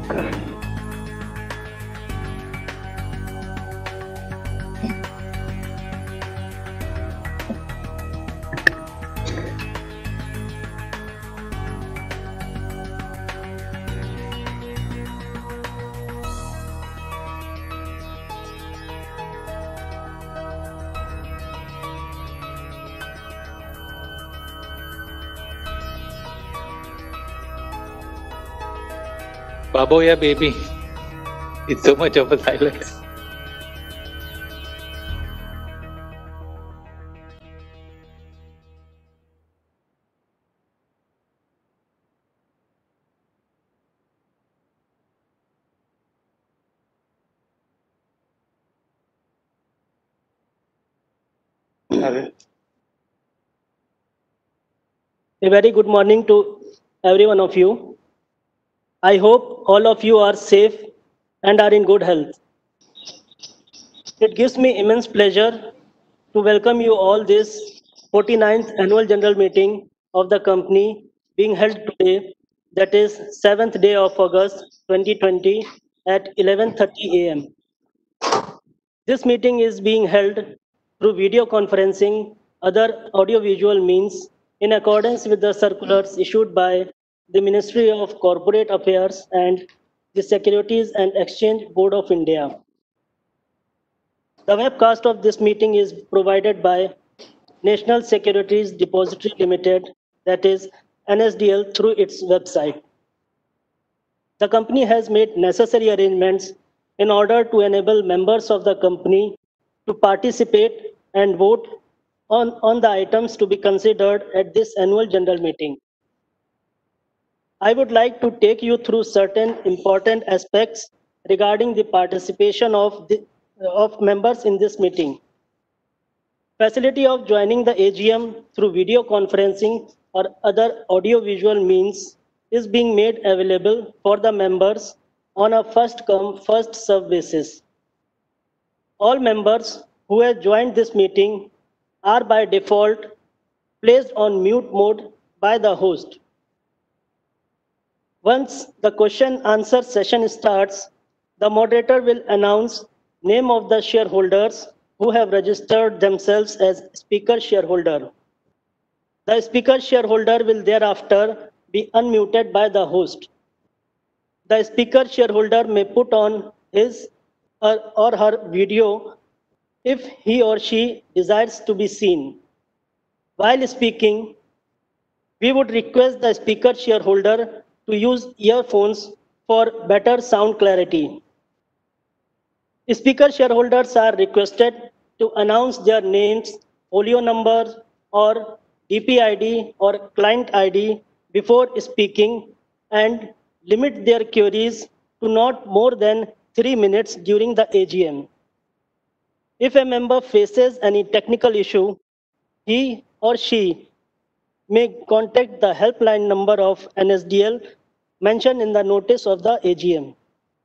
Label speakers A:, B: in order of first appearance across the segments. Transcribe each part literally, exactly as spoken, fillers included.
A: Baboya baby, it's so much of a silence.
B: A very good morning to every one of you. I hope all of you are safe and are in good health. It gives me immense pleasure to welcome you all this forty-ninth annual general meeting of the company being held today, that is seventh day of August twenty twenty at eleven thirty a m This meeting is being held through video conferencing, other audiovisual means, in accordance with the circulars issued by the Ministry of Corporate Affairs and the Securities and Exchange Board of India. The webcast of this meeting is provided by National Securities Depository Limited, that is N S D L, through its website. The company has made necessary arrangements in order to enable members of the company to participate and vote on, on the items to be considered at this annual general meeting. I would like to take you through certain important aspects regarding the participation of, the, of members in this meeting. Facility of joining the A G M through video conferencing or other audiovisual means is being made available for the members on a first come, first served basis. All members who have joined this meeting are by default placed on mute mode by the host. Once the question answer session starts, the moderator will announce name of the shareholders who have registered themselves as speaker shareholder. The speaker shareholder will thereafter be unmuted by the host. The speaker shareholder may put on his or her video if he or she desires to be seen. While speaking, we would request the speaker shareholder to use earphones for better sound clarity. Speaker shareholders are requested to announce their names, folio number, or D P I D or client I D before speaking and limit their queries to not more than three minutes during the A G M. If a member faces any technical issue, he or she may contact the helpline number of N S D L mentioned in the notice of the A G M.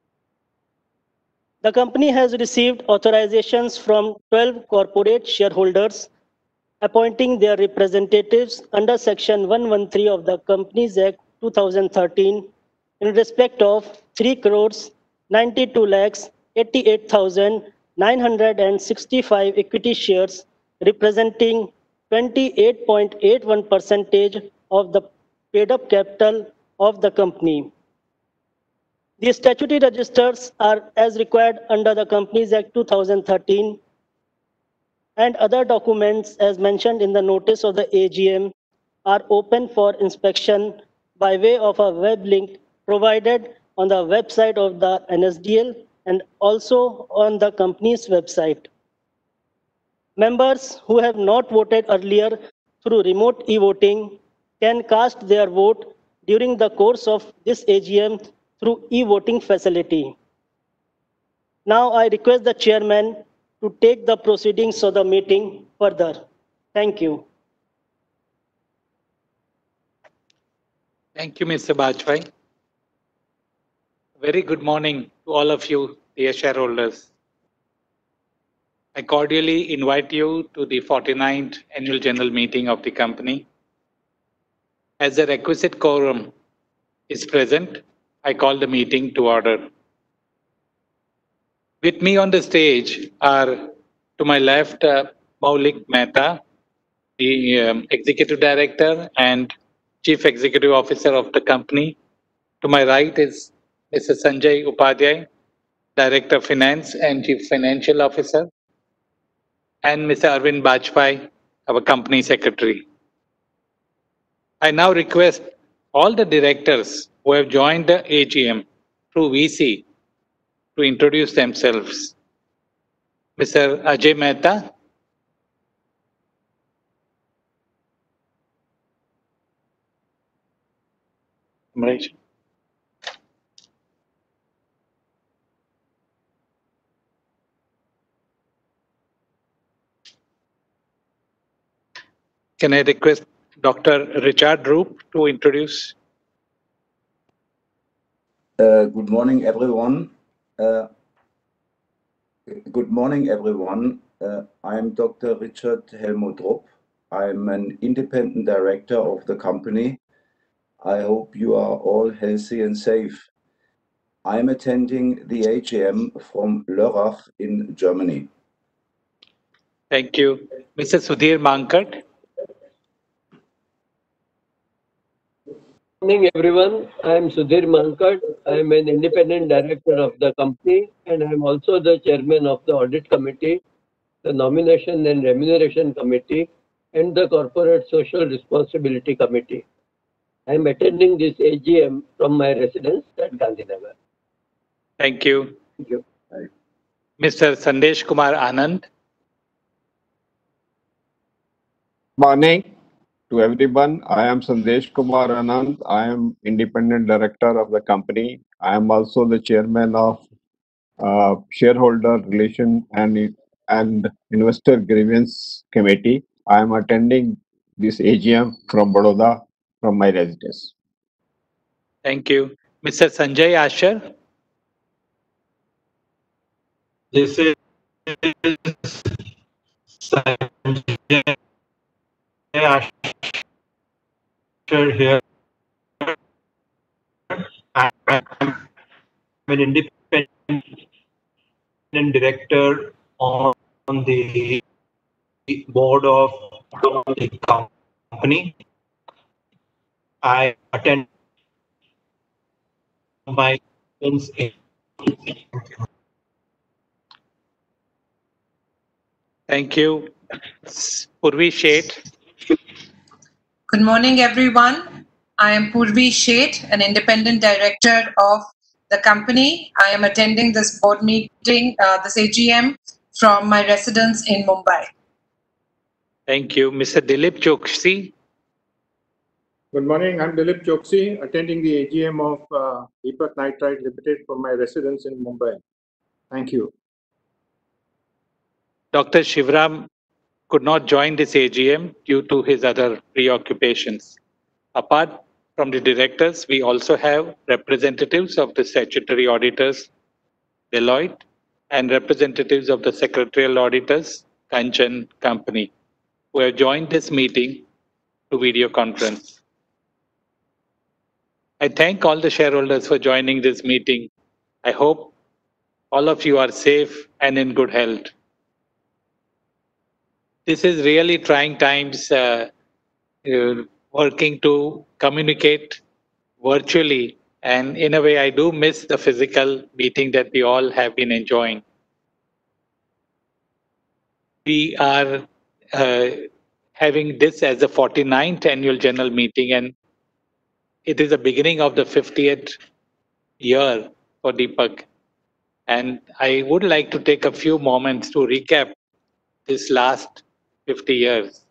B: The company has received authorizations from twelve corporate shareholders appointing their representatives under Section one thirteen of the Companies Act two thousand thirteen in respect of three crores ninety-two lakhs eighty-eight thousand nine hundred sixty-five equity shares representing twenty-eight point eight one percent of the paid-up capital of the company. The statutory registers are as required under the Companies Act two thousand thirteen, and other documents as mentioned in the notice of the A G M are open for inspection by way of a web link provided on the website of the N S D L and also on the company's website. Members who have not voted earlier through remote e-voting can cast their vote during the course of this A G M through e-voting facility. Now I request the chairman to take the proceedings of the meeting further. Thank you.
A: Thank you, Mister Bajpai. Very good morning to all of you, dear shareholders. I cordially invite you to the forty-ninth annual general meeting of the company. As the requisite quorum is present, I call the meeting to order. With me on the stage are, to my left, uh, Maulik Mehta, the um, Executive Director and Chief Executive Officer of the company. To my right is Mister Sanjay Upadhyay, Director of Finance and Chief Financial Officer, and Mister Arvind Bajpai, our Company Secretary. I now request all the directors who have joined the A G M through V C to introduce themselves. Mister Ajay Mehta. Right. Can I request Doctor Richard Roop to introduce?
C: Uh, good morning, everyone. Uh, good morning, everyone. Uh, I'm Doctor Richard Helmut Rupp. I'm an independent director of the company. I hope you are all healthy and safe. I'm attending the A G M from Lörrach in Germany.
A: Thank you. Mister Sudhir Mankat.
D: Good morning, everyone. I am Sudhir Mankat. I am an independent director of the company, and I am also the chairman of the audit committee, the nomination and remuneration committee, and the corporate social responsibility committee. I am attending this A G M from my residence at Gandhinagar.
A: Thank you.
D: Thank you.
A: Mister Sandesh Kumar Anand.
E: Morning to everyone. I am Sandesh Kumar Anand. I am independent director of the company. I am also the chairman of uh, shareholder relation and and investor grievance committee. I am attending this A G M from Baroda from my residence.
A: Thank you. Mister Sanjay Asher.
F: This is Sanjay Asher here. I'm an independent director on the board of the company. I attend my in
A: Thank you. Purvi Sheth.
G: Good morning, everyone. I am Purvi Sheth, an independent director of the company. I am attending this board meeting, uh, this A G M, from my residence in Mumbai.
A: Thank you. Mister Dilip Choksi.
H: Good morning. I'm Dilip Choksi, attending the A G M of uh, Deepak Nitrite Limited from my residence in Mumbai. Thank you.
A: Doctor Shivram could not join this A G M due to his other preoccupations. Apart from the directors, we also have representatives of the statutory auditors, Deloitte, and representatives of the secretarial auditors, Kanchan Company, who have joined this meeting to video conference. I thank all the shareholders for joining this meeting. I hope all of you are safe and in good health. This is really trying times, uh, uh, working to communicate virtually, and in a way I do miss the physical meeting that we all have been enjoying. We are uh, having this as the forty-ninth annual general meeting, and it is the beginning of the fiftieth year for Deepak. And I would like to take a few moments to recap this last fifty years.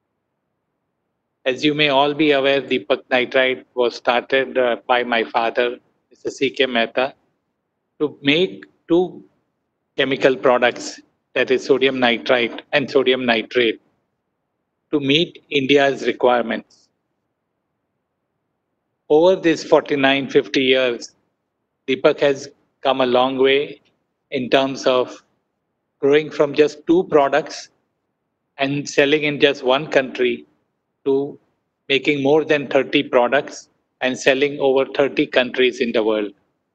A: As you may all be aware, Deepak Nitrite was started uh, by my father, Mister C K Mehta, to make two chemical products, that is sodium nitrite and sodium nitrate, to meet India's requirements. Over these forty-nine, fifty years, Deepak has come a long way in terms of growing from just two products and selling in just one country to making more than thirty products and selling over thirty countries in the world.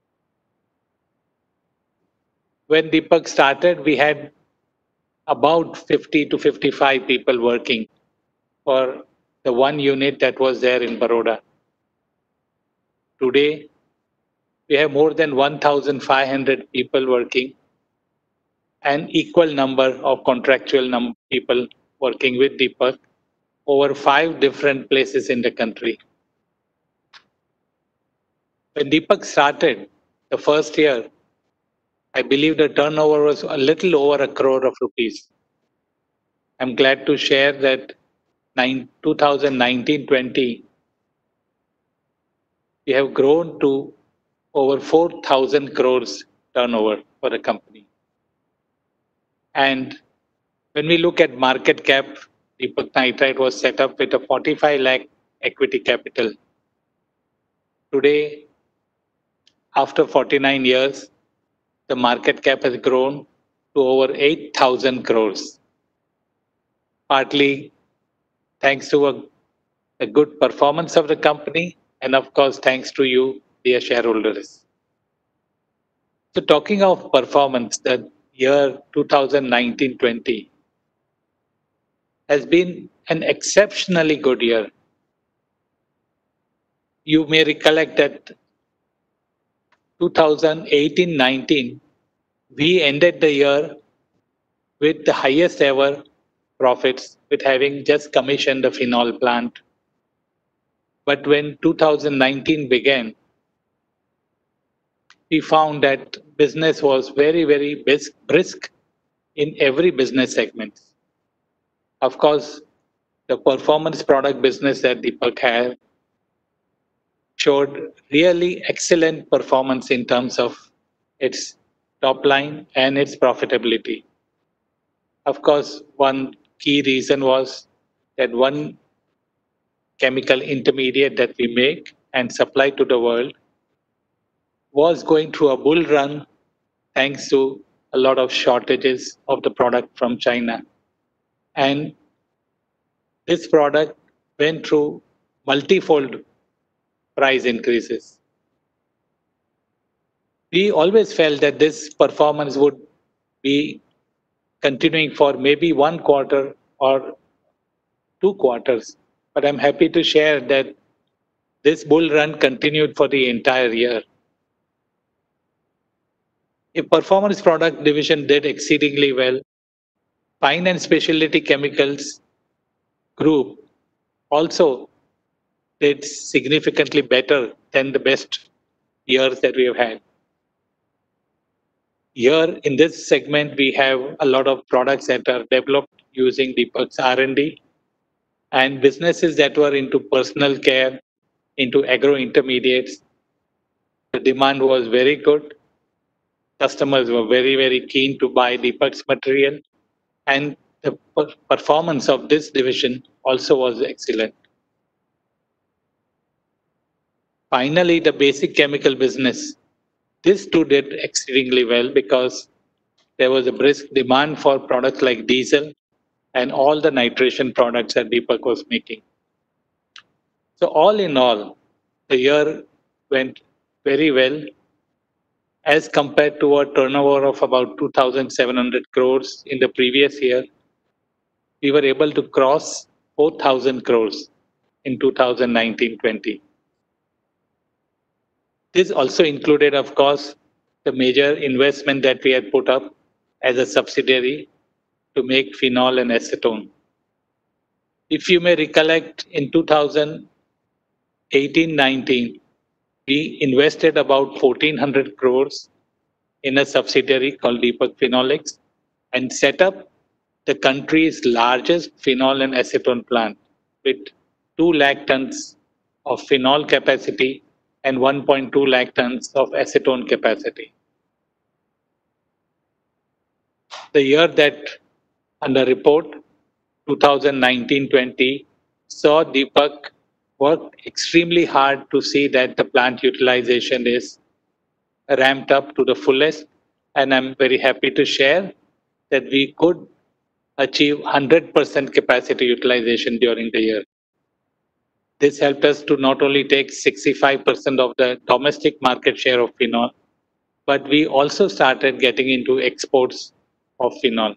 A: When Deepak started, we had about fifty to fifty-five people working for the one unit that was there in Baroda. Today, we have more than one thousand five hundred people working, an equal number of contractual num people working with Deepak over five different places in the country. When Deepak started the first year, I believe the turnover was a little over a crore of rupees. I'm glad to share that twenty nineteen twenty, we have grown to over four thousand crores turnover for the company. And when we look at market cap, Deepak Nitrite was set up with a forty-five lakh equity capital. Today, after forty-nine years, the market cap has grown to over eight thousand crores. Partly thanks to a, a good performance of the company, and of course, thanks to you, dear shareholders. So talking of performance, the year twenty nineteen twenty has been an exceptionally good year. You may recollect that twenty eighteen nineteen, we ended the year with the highest ever profits, with having just commissioned the phenol plant. But when two thousand nineteen began, we found that business was very, very brisk in every business segment. Of course, the performance product business that Deepak had showed really excellent performance in terms of its top line and its profitability. Of course, one key reason was that one chemical intermediate that we make and supply to the world was going through a bull run thanks to a lot of shortages of the product from China. And this product went through multifold price increases. We always felt that this performance would be continuing for maybe one quarter or two quarters. But I'm happy to share that this bull run continued for the entire year. A performance product division did exceedingly well. Fine and specialty chemicals group also did significantly better than the best years that we have had. Here in this segment, we have a lot of products that are developed using Deepak's R and D, and businesses that were into personal care, into agro intermediates. The demand was very good. Customers were very, very keen to buy Deepak's material, and the performance of this division also was excellent. Finally, the basic chemical business. This too did exceedingly well because there was a brisk demand for products like diesel and all the nitration products that Deepak was making. So all in all, the year went very well. As compared to a turnover of about two thousand seven hundred crores in the previous year, we were able to cross four thousand crores in two thousand nineteen twenty. This also included, of course, the major investment that we had put up as a subsidiary to make phenol and acetone. If you may recollect, in two thousand eighteen nineteen, we invested about fourteen hundred crores in a subsidiary called Deepak Phenolics and set up the country's largest phenol and acetone plant with two lakh tons of phenol capacity and one point two lakh tons of acetone capacity. The year that under report, two thousand nineteen twenty, saw Deepak work extremely hard to see that the plant utilization is ramped up to the fullest, and I'm very happy to share that we could achieve one hundred percent capacity utilization during the year. This helped us to not only take sixty-five percent of the domestic market share of phenol, but we also started getting into exports of phenol.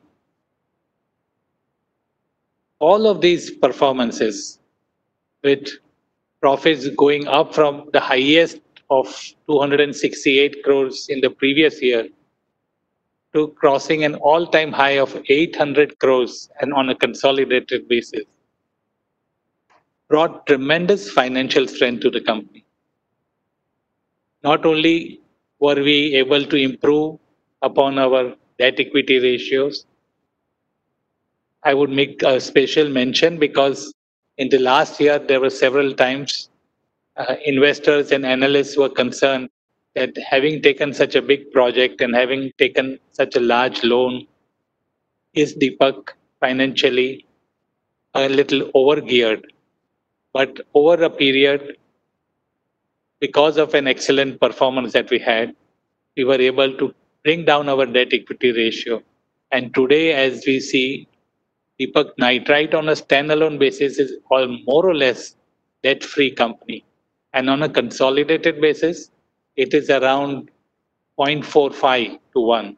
A: All of these performances, with profits going up from the highest of two hundred sixty-eight crores in the previous year to crossing an all-time high of eight hundred crores and on a consolidated basis, brought tremendous financial strength to the company. Not only were we able to improve upon our debt equity ratios, I would make a special mention because in the last year there were several times uh, investors and analysts were concerned that having taken such a big project and having taken such a large loan, is Deepak financially a little overgeared? But over a period, because of an excellent performance that we had, we were able to bring down our debt equity ratio. And today, as we see, Deepak Nitrite on a standalone basis is all more or less debt-free company. And on a consolidated basis, it is around zero point four five to one.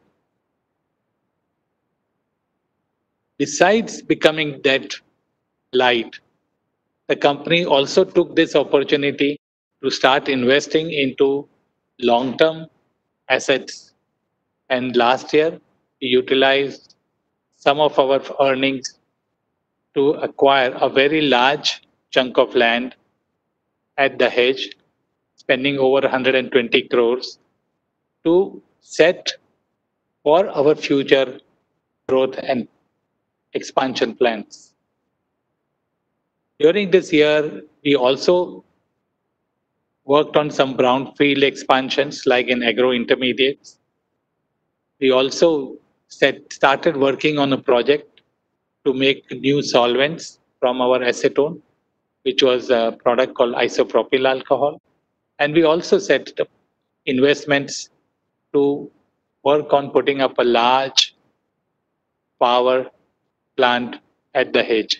A: Besides becoming debt light, the company also took this opportunity to start investing into long-term assets. And last year, we utilized some of our earnings to acquire a very large chunk of land at Dahej, spending over one hundred twenty crores to set for our future growth and expansion plans. During this year, we also worked on some brownfield expansions like in agro intermediates. We also set, started working on a project to make new solvents from our acetone, which was a product called isopropyl alcohol. And we also set up investments to work on putting up a large power plant at Dahej.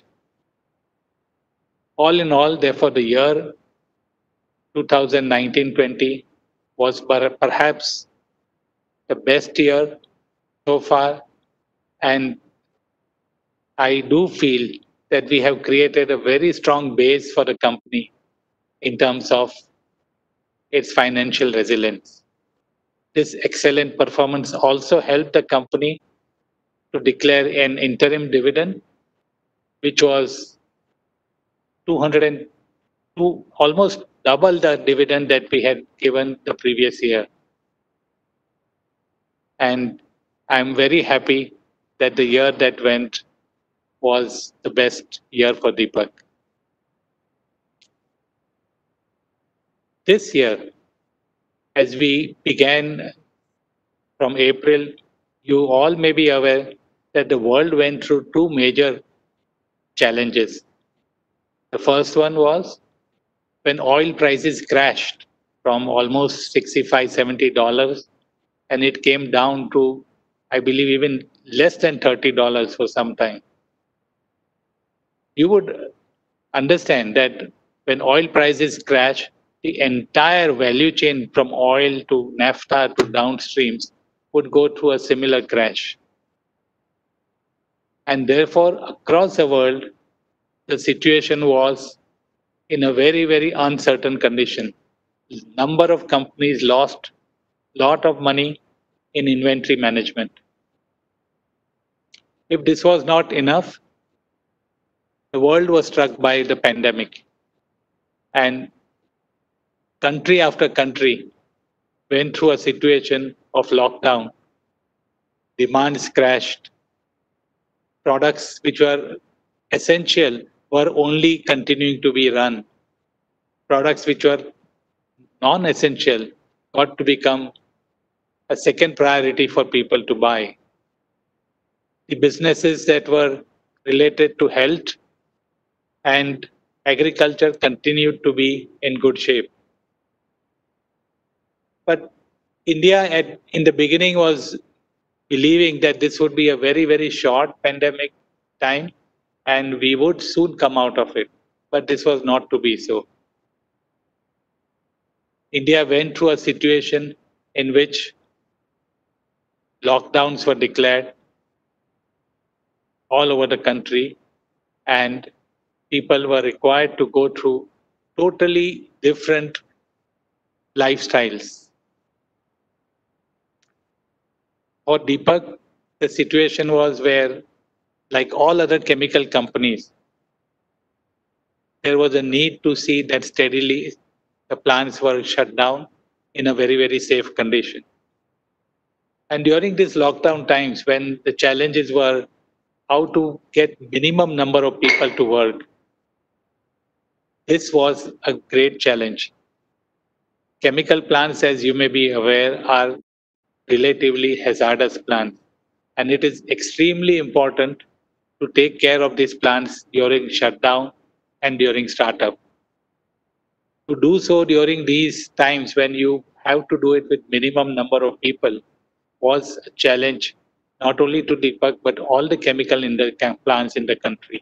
A: All in all, therefore, the year twenty nineteen twenty was perhaps the best year so far, and I do feel that we have created a very strong base for the company in terms of its financial resilience. This excellent performance also helped the company to declare an interim dividend, which was two hundred two, almost double the dividend that we had given the previous year. And I'm very happy that the year that went was the best year for Deepak. This year, as we began from April, you all may be aware that the world went through two major challenges. The first one was when oil prices crashed from almost sixty-five, seventy dollars, and it came down to, I believe, even less than thirty dollars for some time. You would understand that when oil prices crash, the entire value chain from oil to naphtha to downstreams would go through a similar crash. And therefore, across the world, the situation was in a very, very uncertain condition. Number of companies lost a lot of money in inventory management. If this was not enough, the world was struck by the pandemic, and country after country went through a situation of lockdown. Demands crashed. Products which were essential were only continuing to be run. Products which were non-essential got to become a second priority for people to buy. The businesses that were related to health and agriculture continued to be in good shape. But India at, in the beginning was believing that this would be a very, very short pandemic time and we would soon come out of it. but this was not to be so. India went through a situation in which lockdowns were declared all over the country, and people were required to go through totally different lifestyles. For Deepak, the situation was where, like all other chemical companies, there was a need to see that steadily the plants were shut down in a very, very safe condition. And during these lockdown times, when the challenges were how to get minimum number of people to work, this was a great challenge. Chemical plants, as you may be aware, are relatively hazardous plants, and it is extremely important to take care of these plants during shutdown and during startup. To do so during these times when you have to do it with minimum number of people was a challenge, not only to Deepak, but all the chemical in the plants in the country.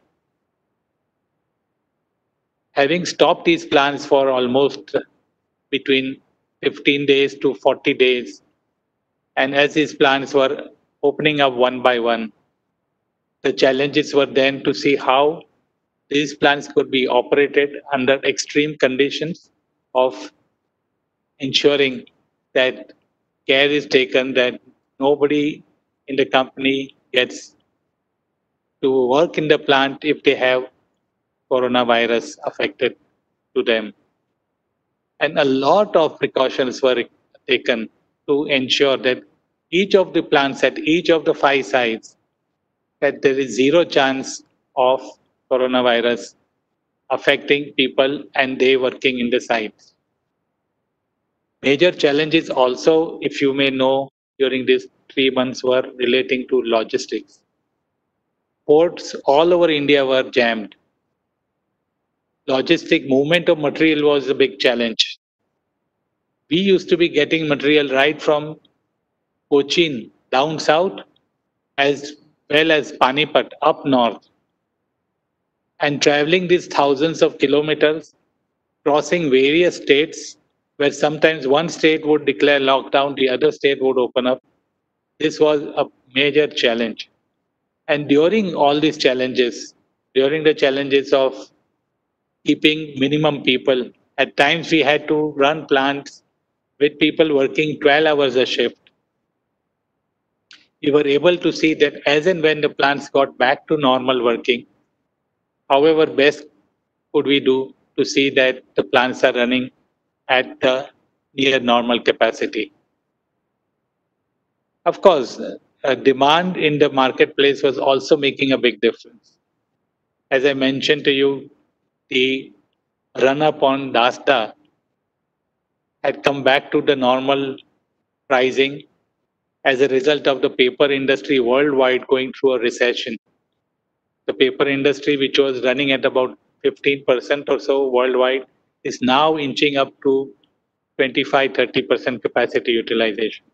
A: Having stopped these plants for almost between fifteen days to forty days, and as these plants were opening up one by one, the challenges were then to see how these plants could be operated under extreme conditions of ensuring that care is taken that nobody in the company gets to work in the plant if they have coronavirus affected to them. And a lot of precautions were taken to ensure that each of the plants at each of the five sites, that there is zero chance of coronavirus affecting people and they working in the sites. Major challenges also, if you may know, during these three months were relating to logistics. Ports all over India were jammed. Logistic movement of material was a big challenge. We used to be getting material right from Cochin down south as well as Panipat up north, and traveling these thousands of kilometers, crossing various states where sometimes one state would declare lockdown, the other state would open up. This was a major challenge. And during all these challenges, during the challenges of keeping minimum people, at times we had to run plants with people working twelve hours a shift. We were able to see that as and when the plants got back to normal working, however best could we do to see that the plants are running at the near normal capacity. Of course, uh, demand in the marketplace was also making a big difference. As I mentioned to you, the run-up on DASDA had come back to the normal pricing as a result of the paper industry worldwide going through a recession. The paper industry, which was running at about fifteen percent or so worldwide, is now inching up to twenty-five to thirty percent capacity utilization.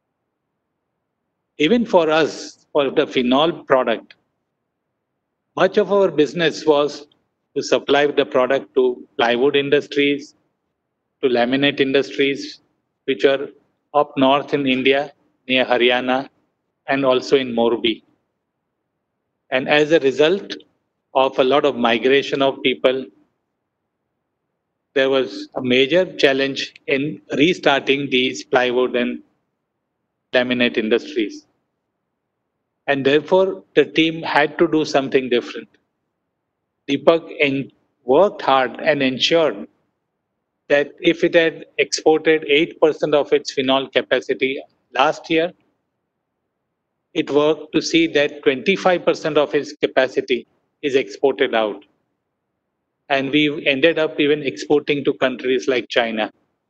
A: Even for us, for the phenol product, much of our business was to supply the product to plywood industries, to laminate industries, which are up north in India, near Haryana, and also in Morbi. And as a result of a lot of migration of people, there was a major challenge in restarting these plywood and laminate industries. And therefore, the team had to do something different. Deepak worked hard and ensured that if it had exported eight percent of its phenol capacity last year, it worked to see that twenty-five percent of its capacity is exported out. And we ended up even exporting to countries like China.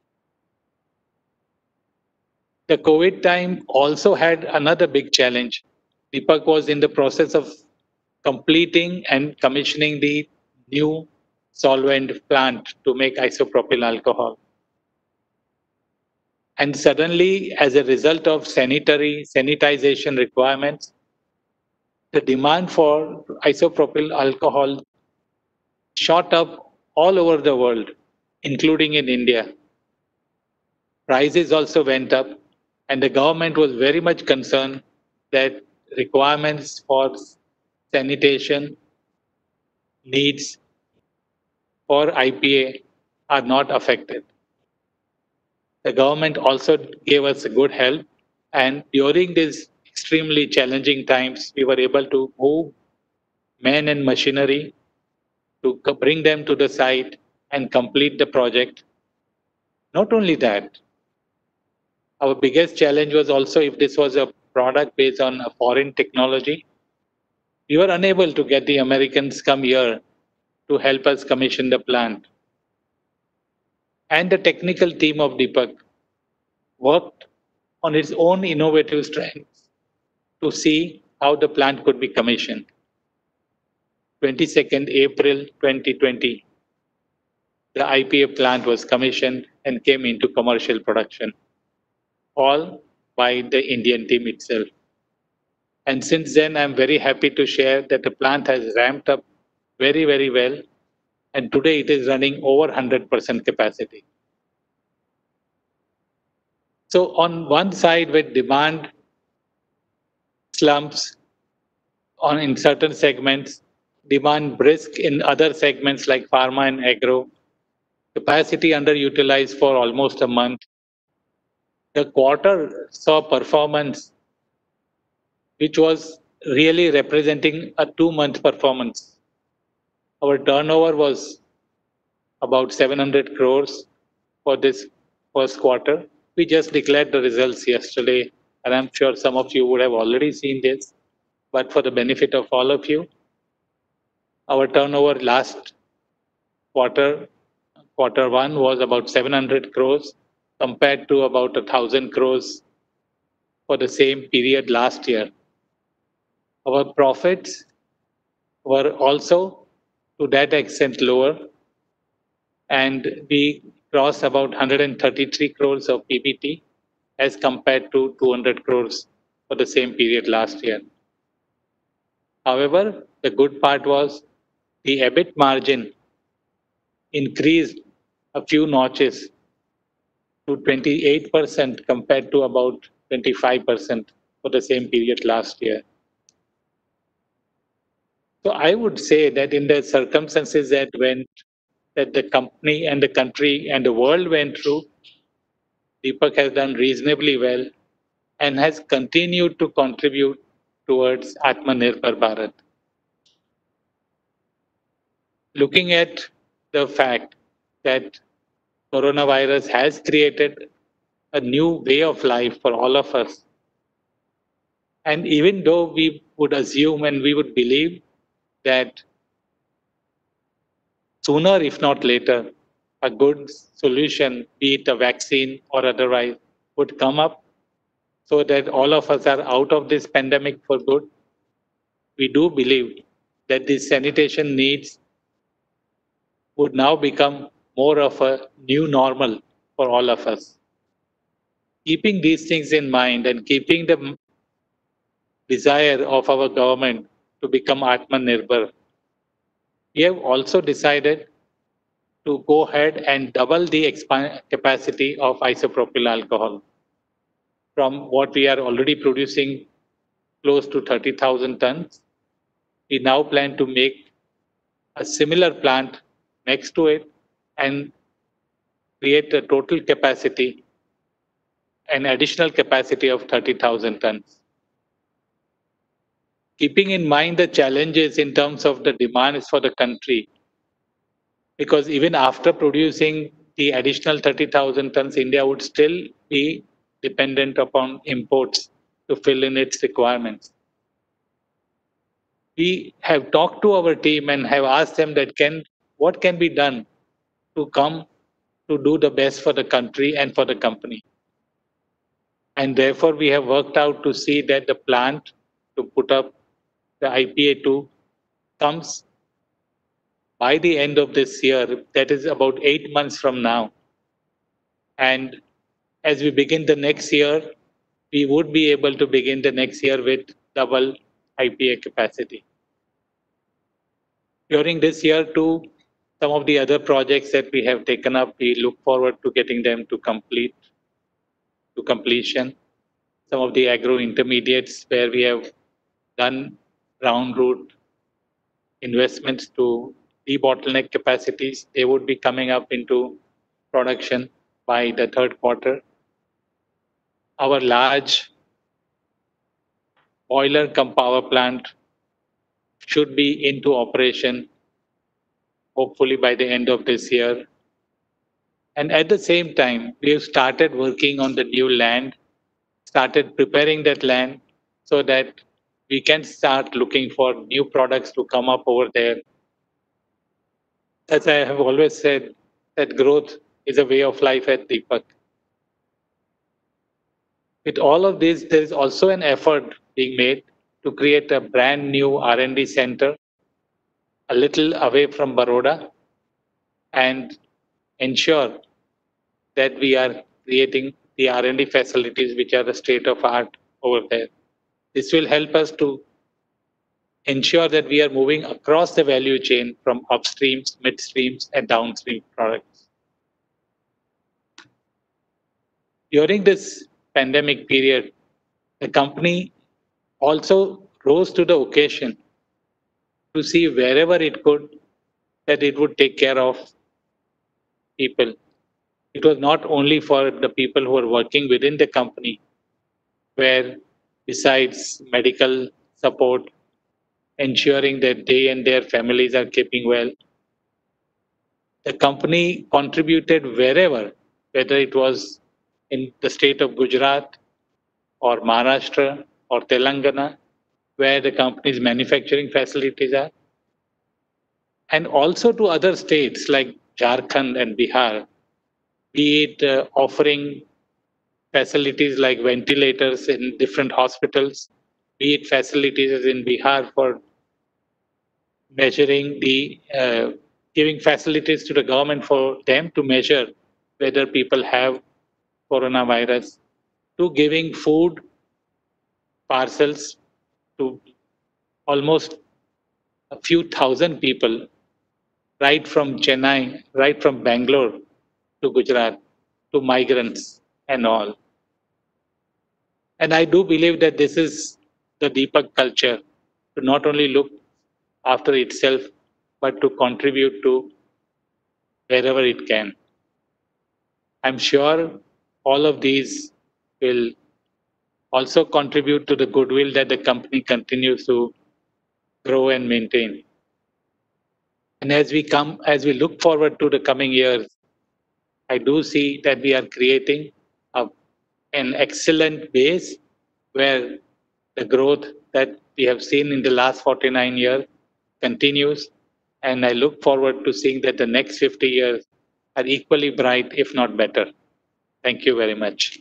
A: The COVID time also had another big challenge. Deepak was in the process of completing and commissioning the new solvent plant to make isopropyl alcohol. And suddenly, as a result of sanitary sanitization requirements, the demand for isopropyl alcohol shot up all over the world, including in India. Prices also went up, and the government was very much concerned that requirements for sanitation needs for I P A are not affected. The government also gave us a good help, and during these extremely challenging times, we were able to move men and machinery to bring them to the site and complete the project. Not only that, our biggest challenge was also if this was a product based on a foreign technology, we were unable to get the Americans come here to help us commission the plant. And the technical team of Deepak worked on its own innovative strengths to see how the plant could be commissioned. twenty-second April twenty twenty, the I P A plant was commissioned and came into commercial production, all by the Indian team itself. And since then, I'm very happy to share that the plant has ramped up very, very well. And today it is running over one hundred percent capacity. So on one side, with demand slumps on in certain segments, demand brisk in other segments like pharma and agro, capacity underutilized for almost a month. The quarter saw performance which was really representing a two-month performance. Our turnover was about seven hundred crores for this first quarter. We just declared the results yesterday, and I'm sure some of you would have already seen this. But for the benefit of all of you, our turnover last quarter, quarter one, was about seven hundred crores compared to about one thousand crores for the same period last year. Our profits were also to that extent lower, and we crossed about one hundred thirty-three crores of P B T as compared to two hundred crores for the same period last year. However, the good part was the EBIT margin increased a few notches to twenty-eight percent compared to about twenty-five percent for the same period last year. So I would say that in the circumstances that went, that the company and the country and the world went through, Deepak has done reasonably well and has continued to contribute towards Atmanirbhar Bharat. Looking at the fact that coronavirus has created a new way of life for all of us, and even though we would assume and we would believe that sooner, if not later, a good solution, be it a vaccine or otherwise, would come up so that all of us are out of this pandemic for good. We do believe that these sanitation needs would now become more of a new normal for all of us. Keeping these things in mind and keeping the desire of our government to become Atmanirbhar, we have also decided to go ahead and double the capacity of isopropyl alcohol from what we are already producing close to thirty thousand tons. We now plan to make a similar plant next to it and create a total capacity, an additional capacity of thirty thousand tons. Keeping in mind the challenges in terms of the demands for the country, because even after producing the additional thirty thousand tons, India would still be dependent upon imports to fill in its requirements. We have talked to our team and have asked them that can what can be done to come to do the best for the country and for the company. And therefore, we have worked out to see that the plant to put up the I P A two comes by the end of this year, that is about eight months from now. And as we begin the next year, we would be able to begin the next year with double I P A capacity. During this year too, Some of the other projects that we have taken up, we look forward to getting them to complete, to completion. Some of the agro intermediates where we have done round route investments to debottleneck capacities, they would be coming up into production by the third quarter. Our large boiler cum power plant should be into operation hopefully by the end of this year. And at the same time, we have started working on the new land, started preparing that land so that we can start looking for new products to come up over there. As I have always said, that growth is a way of life at Deepak. With all of this, there is also an effort being made to create a brand new R and D center a little away from Baroda and ensure that we are creating the R and D facilities which are the state of art over there. This will help us to ensure that we are moving across the value chain from upstreams, midstreams, and downstream products. During this pandemic period, the company also rose to the occasion to see wherever it could that it would take care of people. It was not only for the people who are working within the company, where besides medical support, ensuring that they and their families are keeping well, the company contributed wherever, whether it was in the state of Gujarat or Maharashtra or Telangana, where the company's manufacturing facilities are, and also to other states like Jharkhand and Bihar, be it uh, offering facilities like ventilators in different hospitals, be it facilities in Bihar for measuring the, uh, giving facilities to the government for them to measure whether people have coronavirus, to giving food parcels to almost a few thousand people, right from Chennai, right from Bangalore to Gujarat, to migrants and all. And I do believe that this is the Deepak culture, to not only look after itself, but to contribute to wherever it can. I'm sure all of these will also contribute to the goodwill that the company continues to grow and maintain. And as we come, as we look forward to the coming years, I do see that we are creating a, an excellent base where the growth that we have seen in the last forty-nine years continues. And I look forward to seeing that the next fifty years are equally bright, if not better. Thank you very much.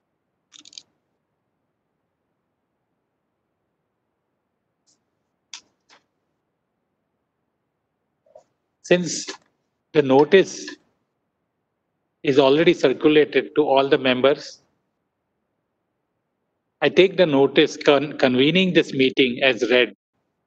A: Since the notice is already circulated to all the members, I take the notice con convening this meeting as read.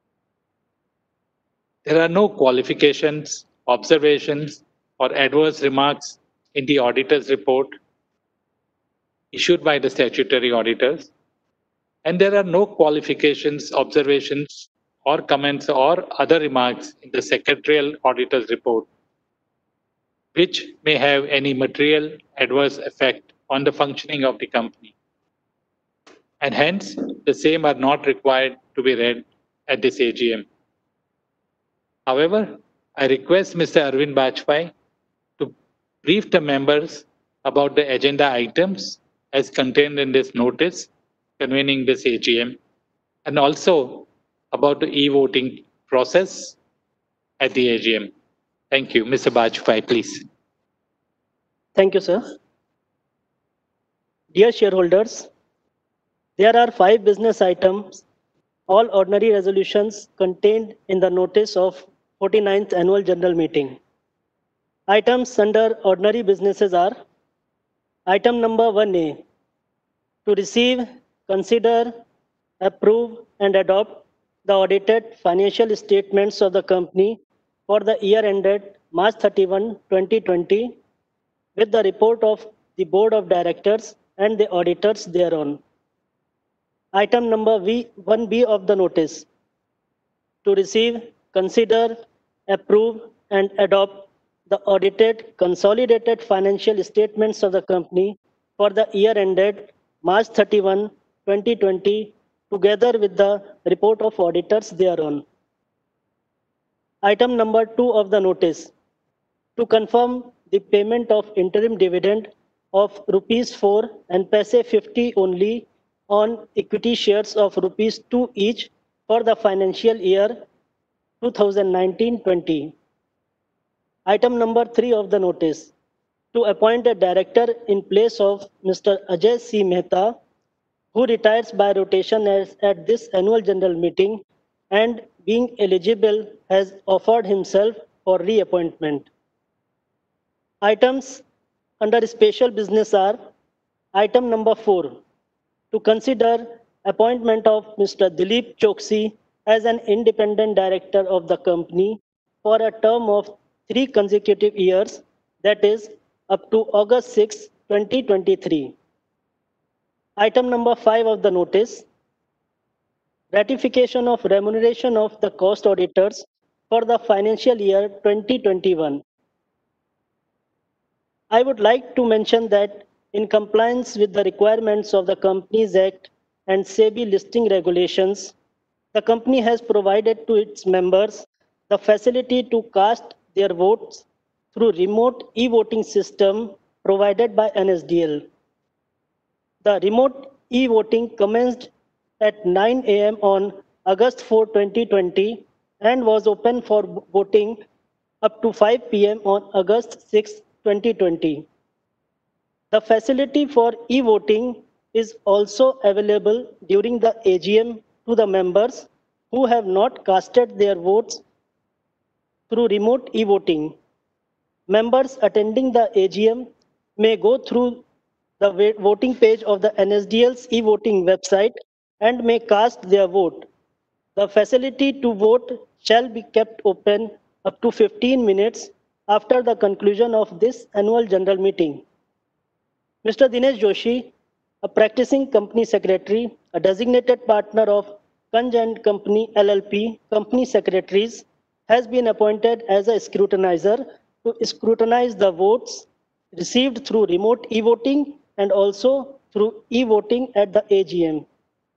A: There are no qualifications, observations, or adverse remarks in the auditor's report issued by the statutory auditors, and there are no qualifications, observations, or comments or other remarks in the secretarial auditor's report, which may have any material adverse effect on the functioning of the company. And hence, the same are not required to be read at this A G M. However, I request Mister Arvind Bajpai to brief the members about the agenda items as contained in this notice convening this A G M, and also about the e-voting process at the A G M. Thank you. Mister Bajpai, please.
B: Thank you, sir. Dear shareholders, there are five business items, all ordinary resolutions contained in the notice of forty-ninth Annual General Meeting. Items under ordinary businesses are: item number one A, to receive, consider, approve, and adopt the audited financial statements of the company for the year ended March thirty-first, twenty twenty, with the report of the Board of Directors and the auditors thereon. Item number V, one B of the notice: to receive, consider, approve, and adopt the audited consolidated financial statements of the company for the year ended March thirty-first, twenty twenty, together with the report of auditors thereon. Item number two of the notice: to confirm the payment of interim dividend of rupees four and paise fifty only on equity shares of rupees two each for the financial year twenty nineteen twenty. Item number three of the notice: to appoint a director in place of Mister Ajay C. Mehta, who retires by rotation as, at this annual general meeting and being eligible has offered himself for reappointment. Items under special business are: item number four, to consider appointment of Mister Dilip Choksi as an independent director of the company for a term of three consecutive years, that is, up to August sixth, twenty twenty-three. Item number five of the notice: ratification of remuneration of the cost auditors for the financial year twenty twenty-one. I would like to mention that in compliance with the requirements of the Companies Act and SEBI listing regulations, the company has provided to its members the facility to cast their votes through remote e-voting system provided by N S D L. The remote e-voting commenced at nine A M on August fourth, twenty twenty, and was open for voting up to five P M on August sixth, twenty twenty. The facility for e-voting is also available during the A G M to the members who have not casted their votes through remote e-voting. Members attending the A G M may go through the voting page of the N S D L's e-voting website and may cast their vote. The facility to vote shall be kept open up to fifteen minutes after the conclusion of this annual general meeting. Mister Dinesh Joshi, a practicing company secretary, a designated partner of Kanj and Company L L P, company secretaries, has been appointed as a scrutinizer to scrutinize the votes received through remote e-voting and also through e-voting at the A G M.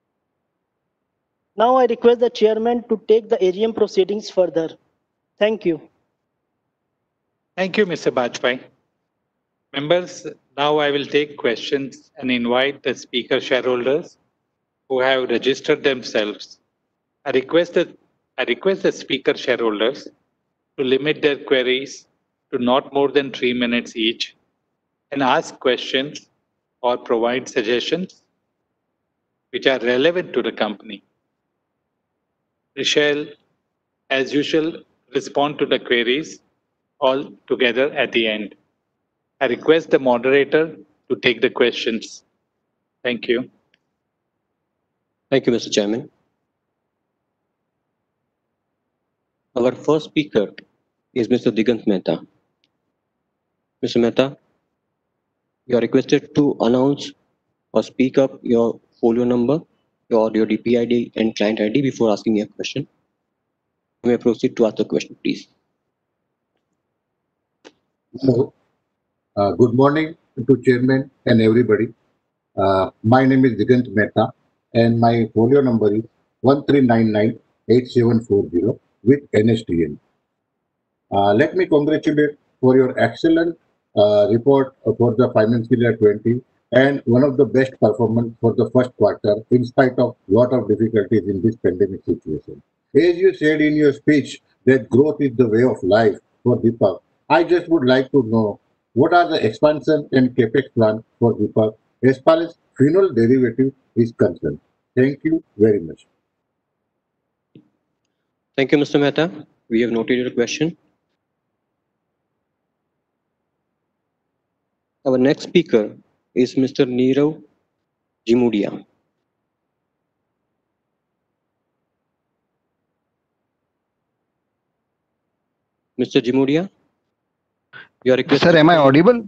B: Now I request the chairman to take the A G M proceedings further. Thank you.
A: Thank you, Mister Bajpai. Members, now I will take questions and invite the speaker shareholders who have registered themselves. I request that I request the speaker shareholders to limit their queries to not more than three minutes each and ask questions or provide suggestions which are relevant to the company. We shall, as usual, respond to the queries all together at the end. I request the moderator to take the questions. Thank you.
I: Thank you, Mister Chairman. Our first speaker is Mister Digant Mehta. Mister Mehta, you are requested to announce or speak up your folio number, your, your D P I D and client I D before asking your question. You may proceed to ask the question, please.
J: Hello. Uh, good morning to Chairman and everybody. Uh, my name is Digant Mehta and my folio number is one three nine nine eight seven four zero with N S T N. Uh, let me congratulate for your excellent uh, report for the financial year twenty and one of the best performance for the first quarter in spite of lot of difficulties in this pandemic situation. As you said in your speech that growth is the way of life for Deepak, I just would like to know what are the expansion and capex plan for Deepak as far as phenol derivative is concerned. Thank you very much.
I: Thank you, Mister Mehta. We have noted your question. Our next speaker is Mister Nirav Jimudia. Mister Jimudia, You are requested.
K: Sir, am I audible?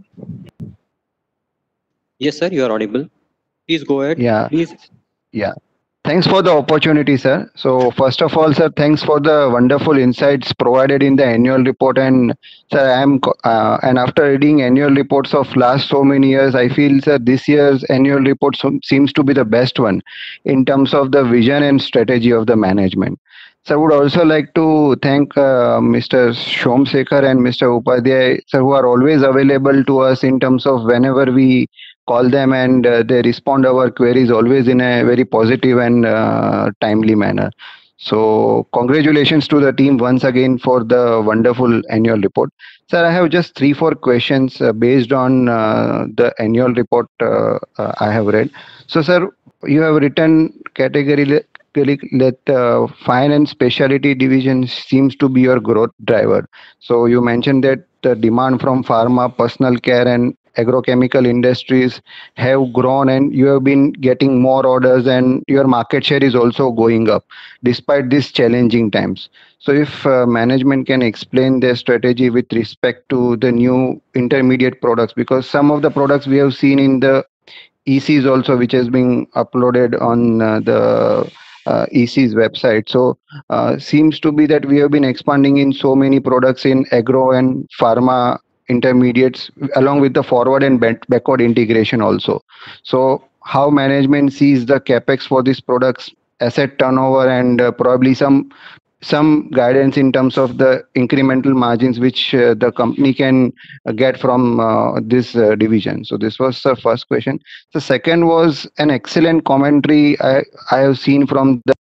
I: Yes, sir, you are audible. Please go ahead.
K: Yeah.
I: Please.
K: Yeah. Thanks for the opportunity, sir. So first of all, sir, thanks for the wonderful insights provided in the annual report. And sir, I am uh, and after reading annual reports of last so many years, I feel, sir, this year's annual report so, seems to be the best one in terms of the vision and strategy of the management. So I would also like to thank uh, Mister Shomsekhar and Mister Upadhyay, sir, who are always available to us in terms of whenever we call them, and uh, they respond our queries always in a very positive and uh, timely manner. So congratulations to the team once again for the wonderful annual report. Sir, I have just three, four questions uh, based on uh, the annual report uh, uh, I have read. So sir, you have written category that uh, fine and specialty division seems to be your growth driver. So you mentioned that the demand from pharma, personal care and agrochemical industries have grown, and you have been getting more orders, and your market share is also going up despite these challenging times. So if uh, management can explain their strategy with respect to the new intermediate products, because some of the products we have seen in the E Cs also, which has been uploaded on uh, the uh, E C's website. So uh, seems to be that we have been expanding in so many products in agro and pharma intermediates, along with the forward and backward integration also. So how management sees the capex for these products, asset turnover, and uh, probably some some guidance in terms of the incremental margins which uh, the company can uh, get from uh, this uh, division. So this was the first question. The second was an excellent commentary I, I have seen from the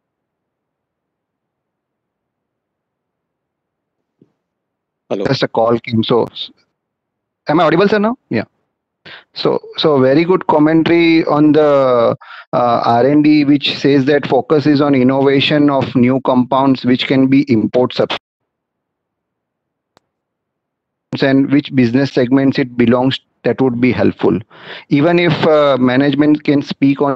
I: Hello.
K: Just a call came. So am I audible, sir, now? Yeah. So, so very good commentary on the uh, R and D, which says that focus is on innovation of new compounds which can be import substitutes, and which business segments it belongs. That would be helpful. Even if uh, management can speak on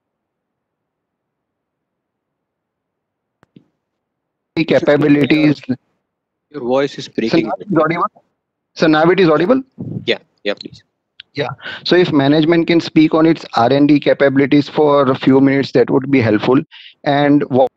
K: the capabilities.
I: Your voice is breaking.
K: So now it is audible. So now it is audible.
I: Yeah. Yeah, please.
K: Yeah. So if management can speak on its R and D capabilities for a few minutes, that would be helpful. And what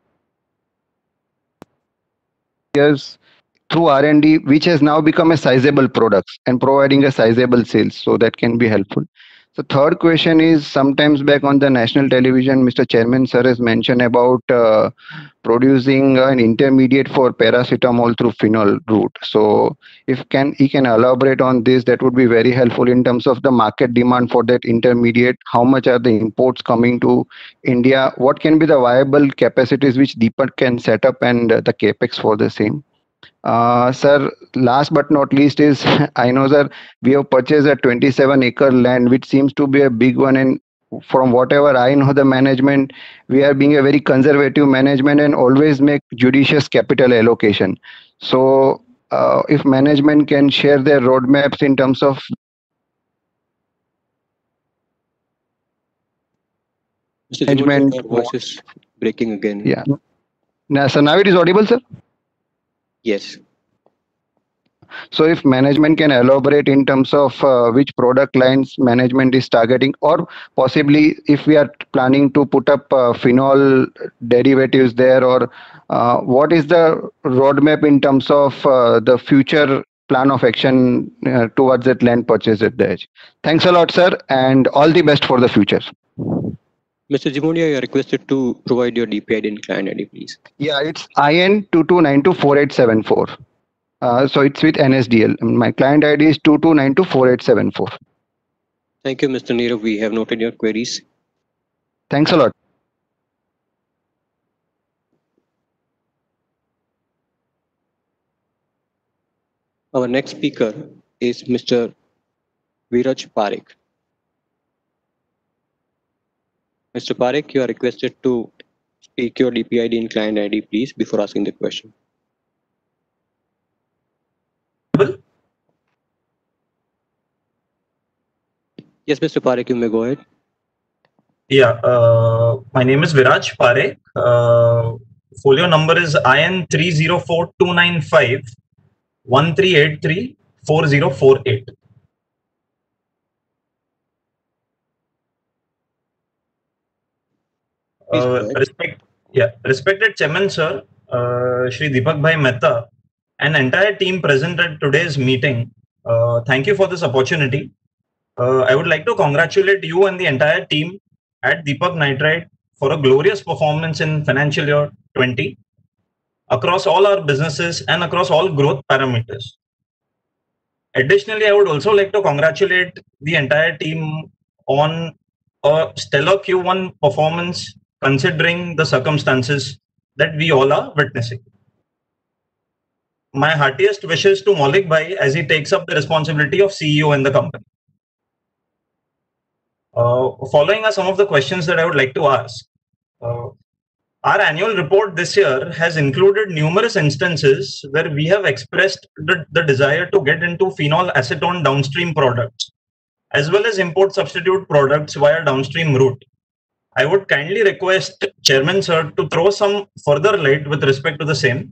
K: years through R and D, which has now become a sizable product and providing a sizable sales, so that can be helpful. The third question is, sometimes back on the national television, Mister Chairman sir has mentioned about uh, producing an intermediate for paracetamol through phenol route. So if can he can elaborate on this, that would be very helpful in terms of the market demand for that intermediate. How much are the imports coming to India? What can be the viable capacities which Deepak can set up, and uh, the capex for the same? Uh, sir, last but not least is, I know, sir, we have purchased a twenty-seven acre land, which seems to be a big one. And from whatever I know, the management, we are being a very conservative management and always make judicious capital allocation. So uh, if management can share their roadmaps in terms of
I: Mister
K: management.
I: Your voice is breaking again.
K: Yeah. Now, so now it is audible, sir?
I: Yes.
K: So if management can elaborate in terms of uh, which product lines management is targeting, or possibly if we are planning to put up uh, phenol derivatives there, or uh, what is the roadmap in terms of uh, the future plan of action uh, towards that land purchase at the edge. Thanks a lot, sir, and all the best for the future.
I: Mister Jimodia, you are requested to provide your D P I D and client I D, please.
K: Yeah, it's I N two two nine two four eight seven four. Uh, so it's with N S D L. My client I D is two two nine two four eight seven four.
I: Thank you, Mister Nirav. We have noted your queries.
K: Thanks a lot.
I: Our next speaker is Mister Viraj Parekh. Mister Parekh, you are requested to speak your D P I D and client I D, please, before asking the question. Yes, Mister Parekh, you may go ahead.
L: Yeah, uh, my name is Viraj Parekh. Uh, folio number is I N three zero four two nine five one three eight three four zero four eight. Uh, respect, yeah, respected Chairman Sir, uh, Shri Deepak Bhai Mehta, and entire team present at today's meeting. Uh, thank you for this opportunity. Uh, I would like to congratulate you and the entire team at Deepak Nitrite for a glorious performance in financial year twenty across all our businesses and across all growth parameters. Additionally, I would also like to congratulate the entire team on a stellar Q one performance considering the circumstances that we all are witnessing. My heartiest wishes to Maulik Bhai as he takes up the responsibility of C E O in the company. Uh, following are some of the questions that I would like to ask. Uh, our annual report this year has included numerous instances where we have expressed the, the desire to get into phenol acetone downstream products, as well as import substitute products via downstream route. I would kindly request Chairman Sir to throw some further light with respect to the same.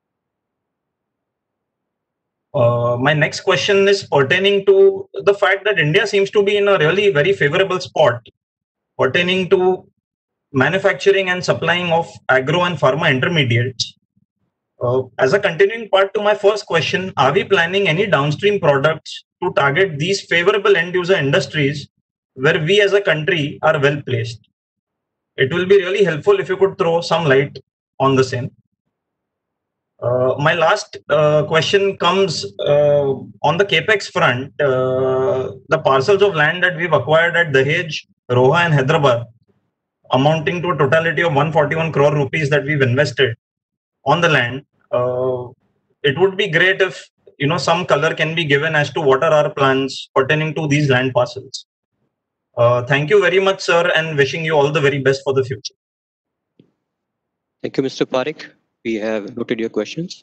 L: Uh, my next question is pertaining to the fact that India seems to be in a really very favorable spot pertaining to manufacturing and supplying of agro and pharma intermediates. Uh, as a continuing part to my first question, are we planning any downstream products to target these favorable end user industries where we as a country are well placed? It will be really helpful if you could throw some light on the same. Uh, my last uh, question comes uh, on the capex front. Uh, the parcels of land that we've acquired at Dahej, Roha, and Hyderabad, amounting to a totality of one hundred forty-one crore rupees that we've invested on the land. Uh, it would be great if you know some color can be given as to what are our plans pertaining to these land parcels. Uh, thank you very much, sir, and wishing you all the very best for the future.
I: Thank you, Mister Parekh. We have noted your questions.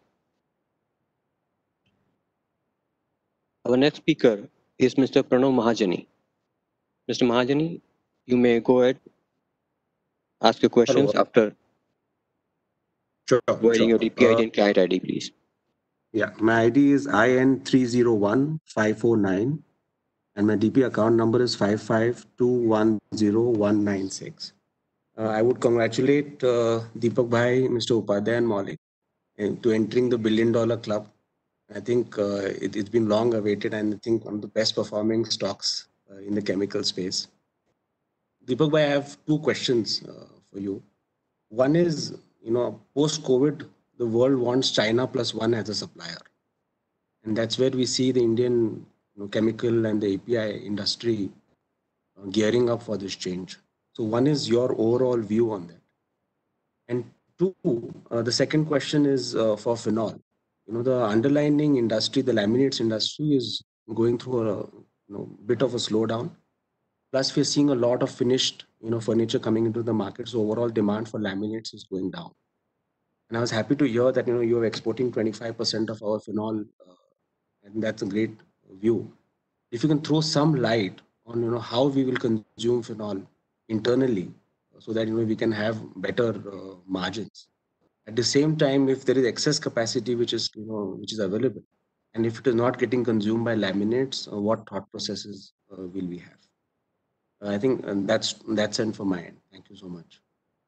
I: Our next speaker is Mister Pranav Mahajani. Mister Mahajani, you may go ahead, ask your questions
M: Hello.
I: after
M: Sure,
I: providing
M: sure.
I: your D P I D
M: Uh,
I: and client I D, please.
M: Yeah, my I D is I N three zero one five four nine and my D P account number is five five two one zero one nine six. Uh, I would congratulate uh, Deepak Bhai, Mister Upadhyay and Maulik and to entering the billion dollar club. I think uh, it, it's been long awaited and I think one of the best performing stocks uh, in the chemical space. Deepak Bhai, I have two questions uh, for you. One is, you know, post-COVID, the world wants China plus one as a supplier. And that's where we see the Indian you know, chemical and the A P I industry uh, gearing up for this change. So one is your overall view on that. And two, uh, the second question is uh, for phenol. You know, the underlying industry, the laminates industry is going through a you know, bit of a slowdown. Plus, we're seeing a lot of finished you know, furniture coming into the market. So overall demand for laminates is going down. And I was happy to hear that you know you're exporting twenty-five percent of our phenol, uh, and that's a great view. If you can throw some light on you know how we will consume phenol internally, so that you know we can have better uh, margins. At the same time, if there is excess capacity which is you know which is available, and if it is not getting consumed by laminates, uh, what thought processes uh, will we have? Uh, I think uh, that's that's it from my end. Thank you so much.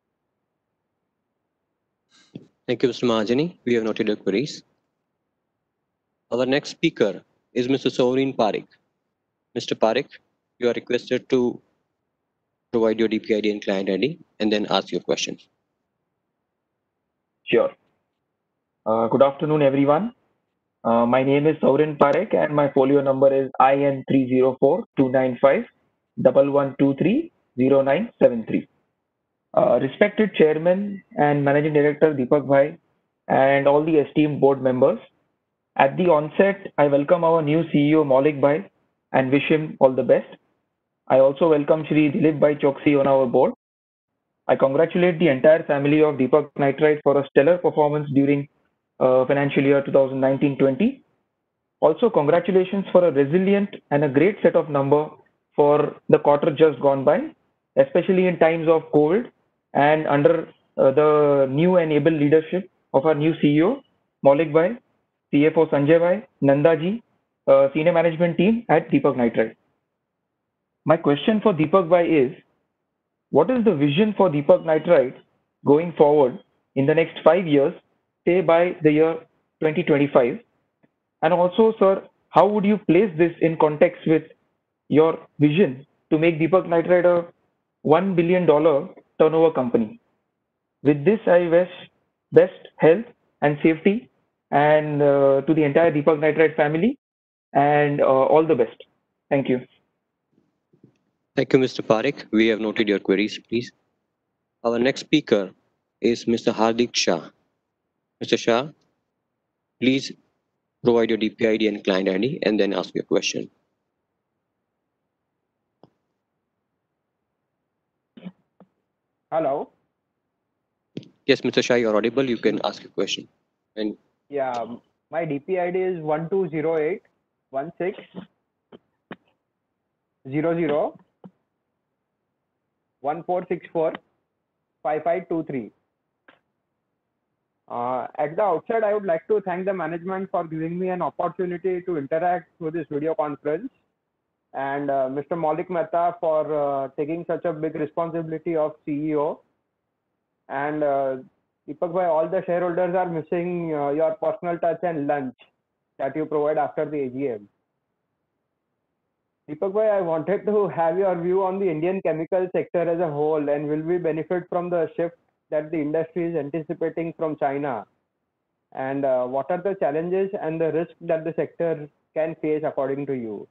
I: Thank you, Mister Mahajani. We have noted your queries. Our next speaker is Mister Soureen Parekh. Mister Parekh, you are requested to provide your D P I D and client I D and then ask your questions.
N: Sure. Uh, good afternoon, everyone. Uh, my name is Soureen Parekh and my folio number is I N three zero four two nine five one one two three zero nine seven three. Uh, respected Chairman and Managing Director Deepak Bhai and all the esteemed board members, at the onset, I welcome our new C E O Maulik Bhai and wish him all the best. I also welcome Shri Dilip Bhai Choksi on our board. I congratulate the entire family of Deepak Nitrite for a stellar performance during uh, financial year twenty nineteen twenty. Also, congratulations for a resilient and a great set of number for the quarter just gone by, especially in times of COVID and under uh, the new and able leadership of our new C E O, Maulik Bhai, C F O Sanjay Bhai, Nanda ji, uh, senior management team at Deepak Nitrite. My question for Deepak Bhai is, what is the vision for Deepak Nitrite going forward in the next five years, say by the year twenty twenty-five? And also, sir, how would you place this in context with your vision to make Deepak Nitrite a one billion dollar turnover company? With this, I wish best health and safety and uh, to the entire Deepak Nitrite family, and uh, all the best. Thank you.
I: Thank you, Mister Parekh. We have noted your queries, please. Our next speaker is Mister Hardik Shah. Mister Shah, please provide your D P I D and client I D and then ask your question.
O: Hello.
I: Yes, Mister Shah, you're audible. You can ask your question. And
O: Yeah, my D P I D is one two zero eight one six zero zero one four six four five five two three. Uh, at the outset, I would like to thank the management for giving me an opportunity to interact through this video conference, and uh, Mister Maulik Mehta for uh, taking such a big responsibility of C E O. And uh, Deepak Bhai, all the shareholders are missing uh, your personal touch and lunch that you provide after the A G M. Deepak Bhai, I wanted to have your view on the Indian chemical sector as a whole, and will we benefit from the shift that the industry is anticipating from China? And uh, what are the challenges and the risks that the sector can face according to you?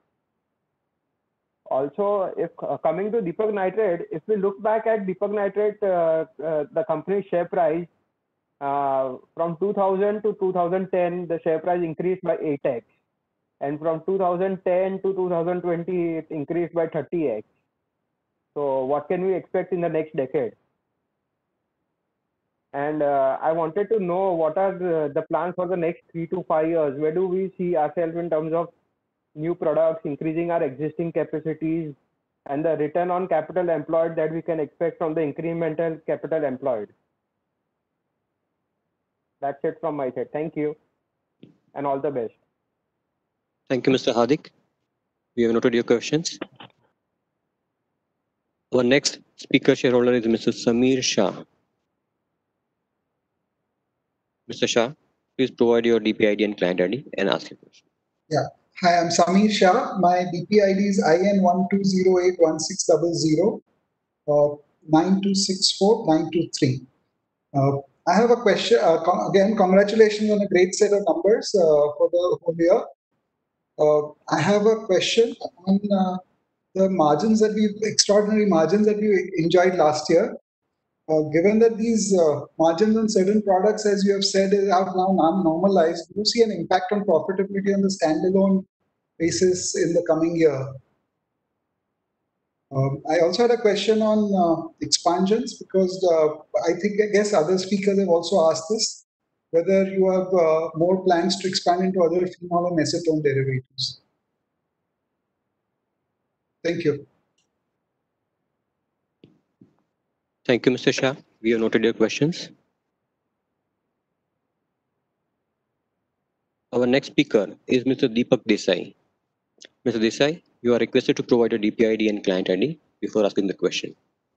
O: Also, if uh, coming to Deepak Nitrite, if we look back at Deepak Nitrite, uh, uh, the company's share price, uh, from two thousand to two thousand ten, the share price increased by eight x. And from two thousand ten to two thousand twenty, it increased by thirty x. So what can we expect in the next decade? And uh, I wanted to know what are the, the plans for the next three to five years. Where do we see ourselves in terms of new products, increasing our existing capacities, and the return on capital employed that we can expect from the incremental capital employed? That's it from my side. Thank you, and all the best.
I: thank you, Mister Hardik. We have noted your questions. Our next speaker shareholder is Mister Samir Shah. Mister Shah, please provide your D P I D and client I D and ask your question.
P: Yeah. Hi, I'm Samir Shah. My D P I D is I N one two zero eight one six zero zero uh, nine two six four nine two three. Uh, I have a question. Uh, con again, congratulations on a great set of numbers uh, for the whole year. Uh, I have a question on uh, the margins that we, extraordinary margins that we enjoyed last year. Uh, given that these uh, margins on certain products, as you have said, are now non-normalized, do you see an impact on profitability on the standalone basis in the coming year? Um, I also had a question on uh, expansions, because uh, I think, I guess other speakers have also asked this, whether you have uh, more plans to expand into other phenol and acetone derivatives. Thank you.
I: Thank you, Mister Shah. We have noted your questions. Our next speaker is Mister Deepak Desai. Mister Desai, you are requested to provide a D P I D and client I D before asking the question.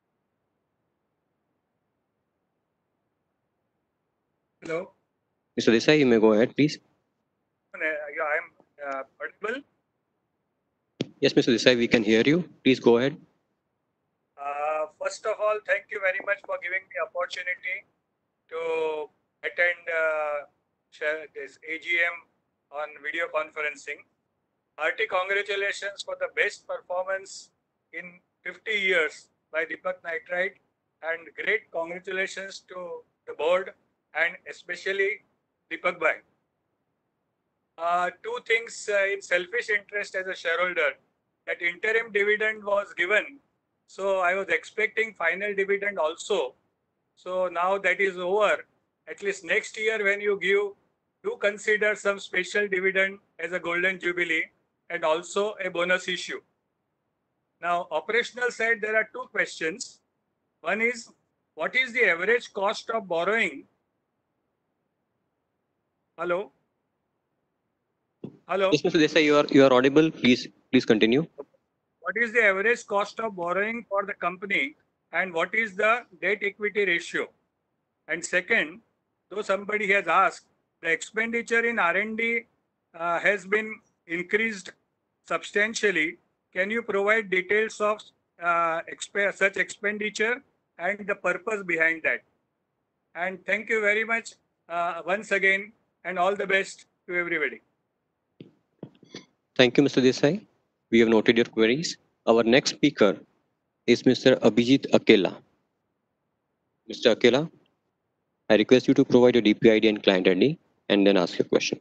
Q: Hello.
I: Mister Desai, you may go ahead, please.
Q: Uh, yeah, I'm uh, audible.
I: Yes, Mister Desai, we can hear you. Please go ahead.
Q: Uh, first of all, thank you very much for giving me opportunity to attend uh, share this A G M on video conferencing. Hearty congratulations for the best performance in fifty years by Deepak Nitrite, and great congratulations to the board and especially Deepak Bhai. Uh, two things uh, in selfish interest as a shareholder, that interim dividend was given. So I was expecting final dividend also. So now that is over. At least next year when you give, do consider some special dividend as a golden jubilee and also a bonus issue. Now, operational side, there are two questions. One is, what is the average cost of borrowing? Hello? Hello.
I: Yes, Mister Desai, you are you are audible. Please please continue.
Q: What is the average cost of borrowing for the company, and what is the debt equity ratio? And second, though somebody has asked, the expenditure in R and D uh, has been increased substantially. Can you provide details of uh, exp such expenditure and the purpose behind that? And thank you very much uh, once again, and all the best to everybody.
I: Thank you, Mister Desai. We have noted your queries. Our next speaker is Mister Abhijit Akela. Mister Akela, I request you to provide your D P I D and client I D and then ask your question.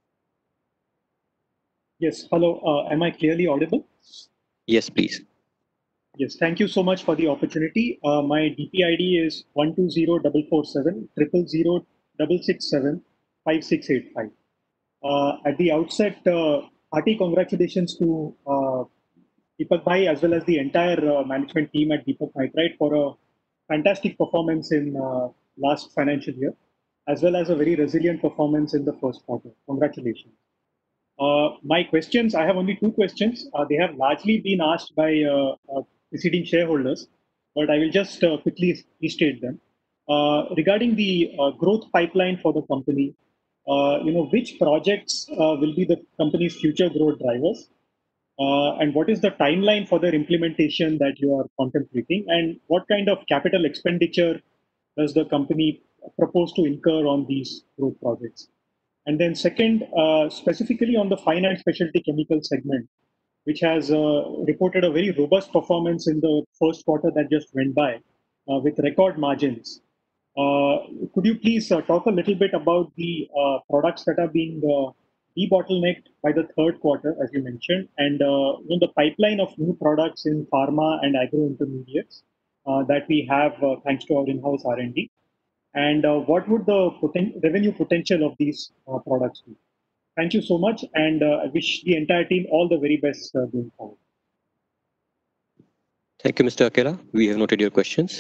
R: Yes, hello. Uh, am I clearly audible?
I: Yes, please.
R: Yes, thank you so much for the opportunity. Uh, my D P I D is one two zero four four seven triple zero six six seven five six eight five. Uh, at the outset, uh, hearty congratulations to uh, Deepak Bhai as well as the entire uh, management team at Deepak Nitrite for a fantastic performance in uh, last financial year, as well as a very resilient performance in the first quarter. Congratulations. Uh, my questions, I have only two questions. Uh, they have largely been asked by uh, uh, preceding shareholders, but I will just uh, quickly restate them. Uh, regarding the uh, growth pipeline for the company, uh, you know, which projects uh, will be the company's future growth drivers? Uh, and what is the timeline for their implementation that you are contemplating? And what kind of capital expenditure does the company propose to incur on these growth projects? And then second, uh, specifically on the fine and specialty chemical segment, which has uh, reported a very robust performance in the first quarter that just went by uh, with record margins. Uh, could you please uh, talk a little bit about the uh, products that are being uh, debottlenecked by the third quarter, as you mentioned, and uh, you know, the pipeline of new products in pharma and agro intermediates uh, that we have uh, thanks to our in-house R and D? And uh, what would the poten revenue potential of these uh, products be? Thank you so much, and uh, I wish the entire team all the very best uh, going forward.
I: Thank you, Mister Akela. We have noted your questions.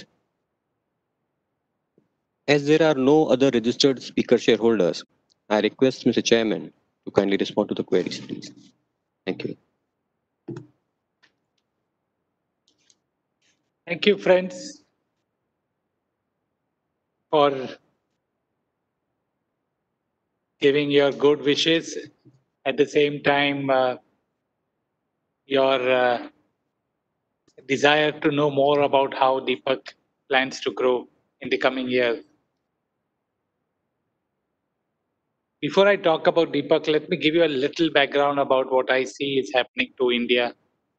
I: As there are no other registered speaker shareholders, I request Mister Chairman to kindly respond to the queries, please. Thank you.
A: Thank you, friends, for giving your good wishes. At the same time, uh, your uh, desire to know more about how Deepak plans to grow in the coming years. Before I talk about Deepak, let me give you a little background about what I see is happening to India.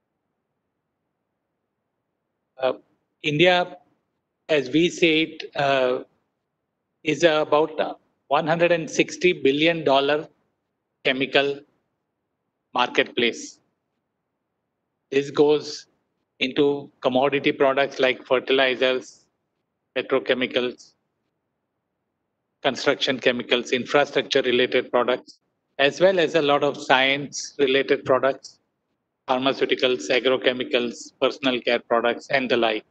A: Uh, India, as we say it, uh, is about one hundred sixty billion dollar chemical marketplace. This goes into commodity products like fertilizers, petrochemicals, construction chemicals, infrastructure related products, as well as a lot of science related products, pharmaceuticals, agrochemicals, personal care products, and the like.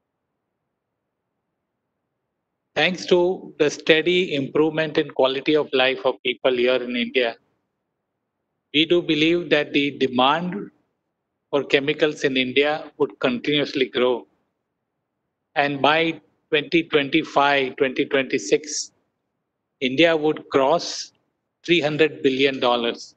A: Thanks to the steady improvement in quality of life of people here in India, we do believe that the demand for chemicals in India would continuously grow. And by twenty twenty-five, twenty twenty-six, India would cross three hundred billion dollars.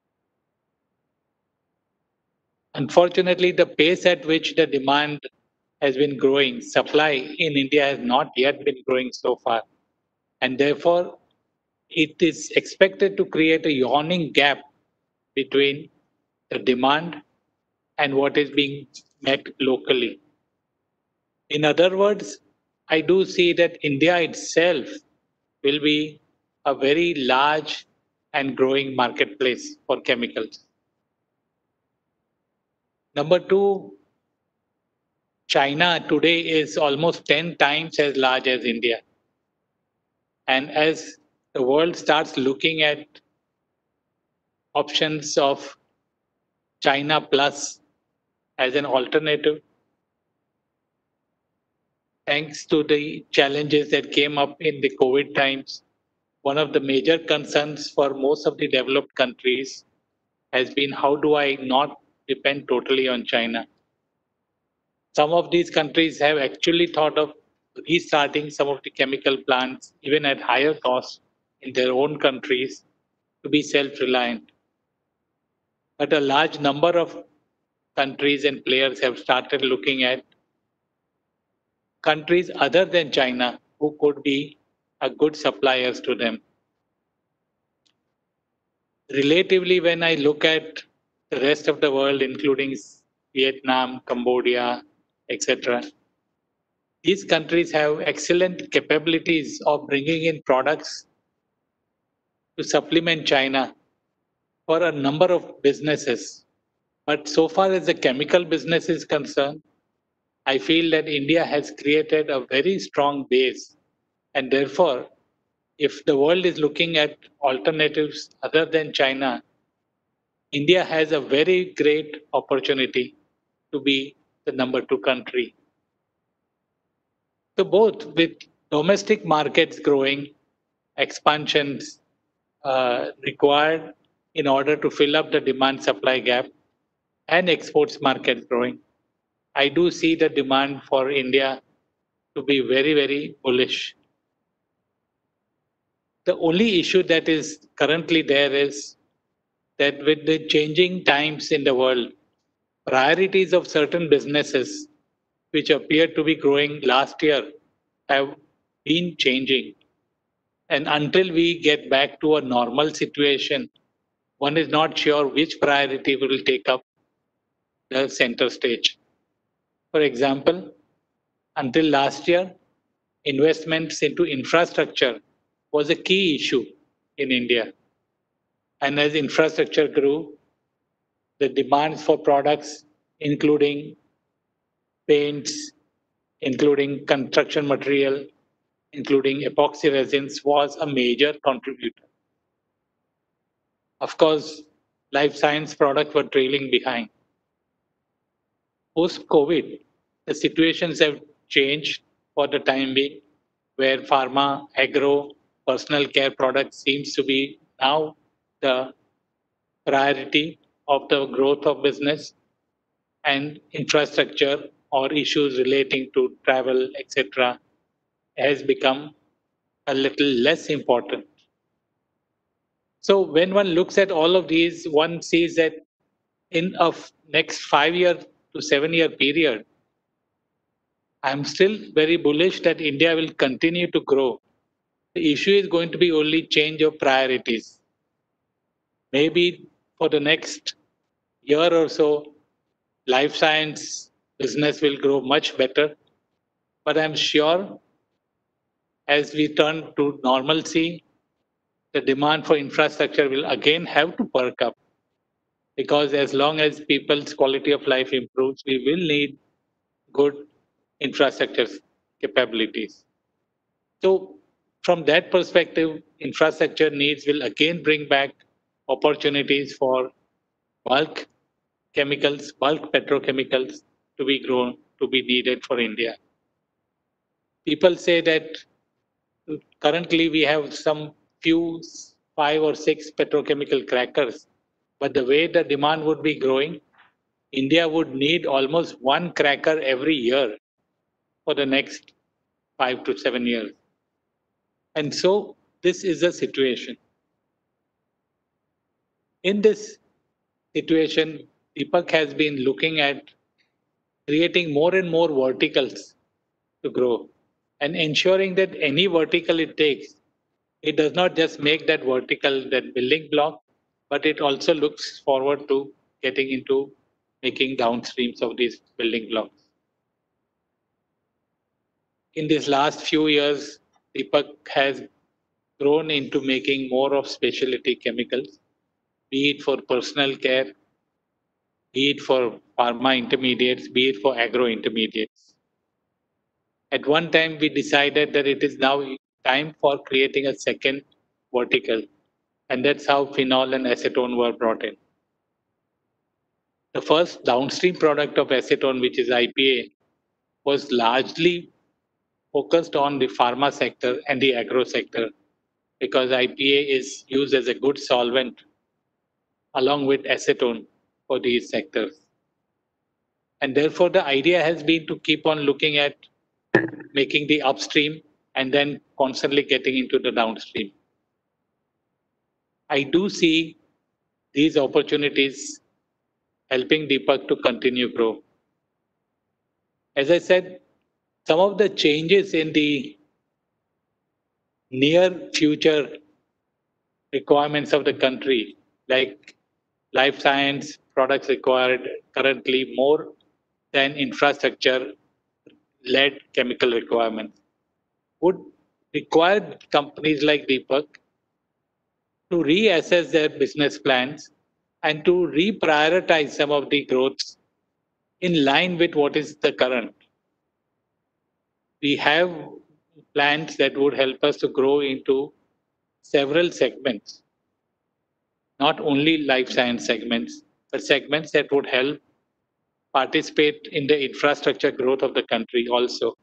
A: Unfortunately, the pace at which the demand has been growing, supply in India has not yet been growing so far. And therefore, it is expected to create a yawning gap between the demand and what is being met locally. In other words, I do see that India itself will be a very large and growing marketplace for chemicals. Number two, China today is almost ten times as large as India. And as the world starts looking at options of China Plus as an alternative, thanks to the challenges that came up in the COVID times, one of the major concerns for most of the developed countries has been how do I not depend totally on China. Some of these countries have actually thought of restarting some of the chemical plants, even at higher cost in their own countries, to be self-reliant. But a large number of countries and players have started looking at countries other than China who could be a good suppliers to them. Relatively, when I look at the rest of the world, including Vietnam, Cambodia, et cetera, these countries have excellent capabilities of bringing in products to supplement China for a number of businesses. But so far as the chemical business is concerned, I feel that India has created a very strong base. And therefore, if the world is looking at alternatives other than China, India has a very great opportunity to be the number two country. So both with domestic markets growing, expansions uh, required in order to fill up the demand supply gap, and exports market growing, I do see the demand for India to be very, very bullish. The only issue that is currently there is that with the changing times in the world, priorities of certain businesses which appeared to be growing last year have been changing. And until we get back to a normal situation, one is not sure which priority will take up the center stage. For example, until last year, investments into infrastructure was a key issue in India. And as infrastructure grew, the demands for products, including paints, including construction material, including epoxy resins, was a major contributor. Of course, life science products were trailing behind. Post-COVID, the situations have changed for the time being, where pharma, agro, personal care products seems to be now the priority of the growth of business, and infrastructure or issues relating to travel, et cetera, has become a little less important. So when one looks at all of these, one sees that in a next five year to seven year period, I'm still very bullish that India will continue to grow. The issue is going to be only change of priorities. Maybe for the next year or so, life science business will grow much better. But I'm sure as we turn to normalcy, the demand for infrastructure will again have to perk up. Because as long as people's quality of life improves, we will need good infrastructure capabilities. So from that perspective, infrastructure needs will again bring back opportunities for bulk chemicals, bulk petrochemicals to be grown, to be needed for India. People say that currently we have some few, five or six petrochemical crackers, but the way the demand would be growing, India would need almost one cracker every year for the next five to seven years. And so this is a situation. In this situation, Deepak has been looking at creating more and more verticals to grow and ensuring that any vertical it takes, it does not just make that vertical that building block, but it also looks forward to getting into making downstreams of these building blocks. In these last few years, Deepak has grown into making more of specialty chemicals, be it for personal care, be it for pharma intermediates, be it for agro intermediates. At one time, we decided that it is now time for creating a second vertical, and that's how phenol and acetone were brought in. The first downstream product of acetone, which is I P A, was largely focused on the pharma sector and the agro sector, because I P A is used as a good solvent along with acetone for these sectors. And therefore, the idea has been to keep on looking at making the upstream and then constantly getting into the downstream. I do see these opportunities helping Deepak to continue grow. As I said, some of the changes in the near future requirements of the country, like life science products required currently more than infrastructure led chemical requirements, would require companies like Deepak to reassess their business plans and to reprioritize some of the growths in line with what is the current. We have plans that would help us to grow into several segments, not only life science segments, but segments that would help participate in the infrastructure growth of the country also.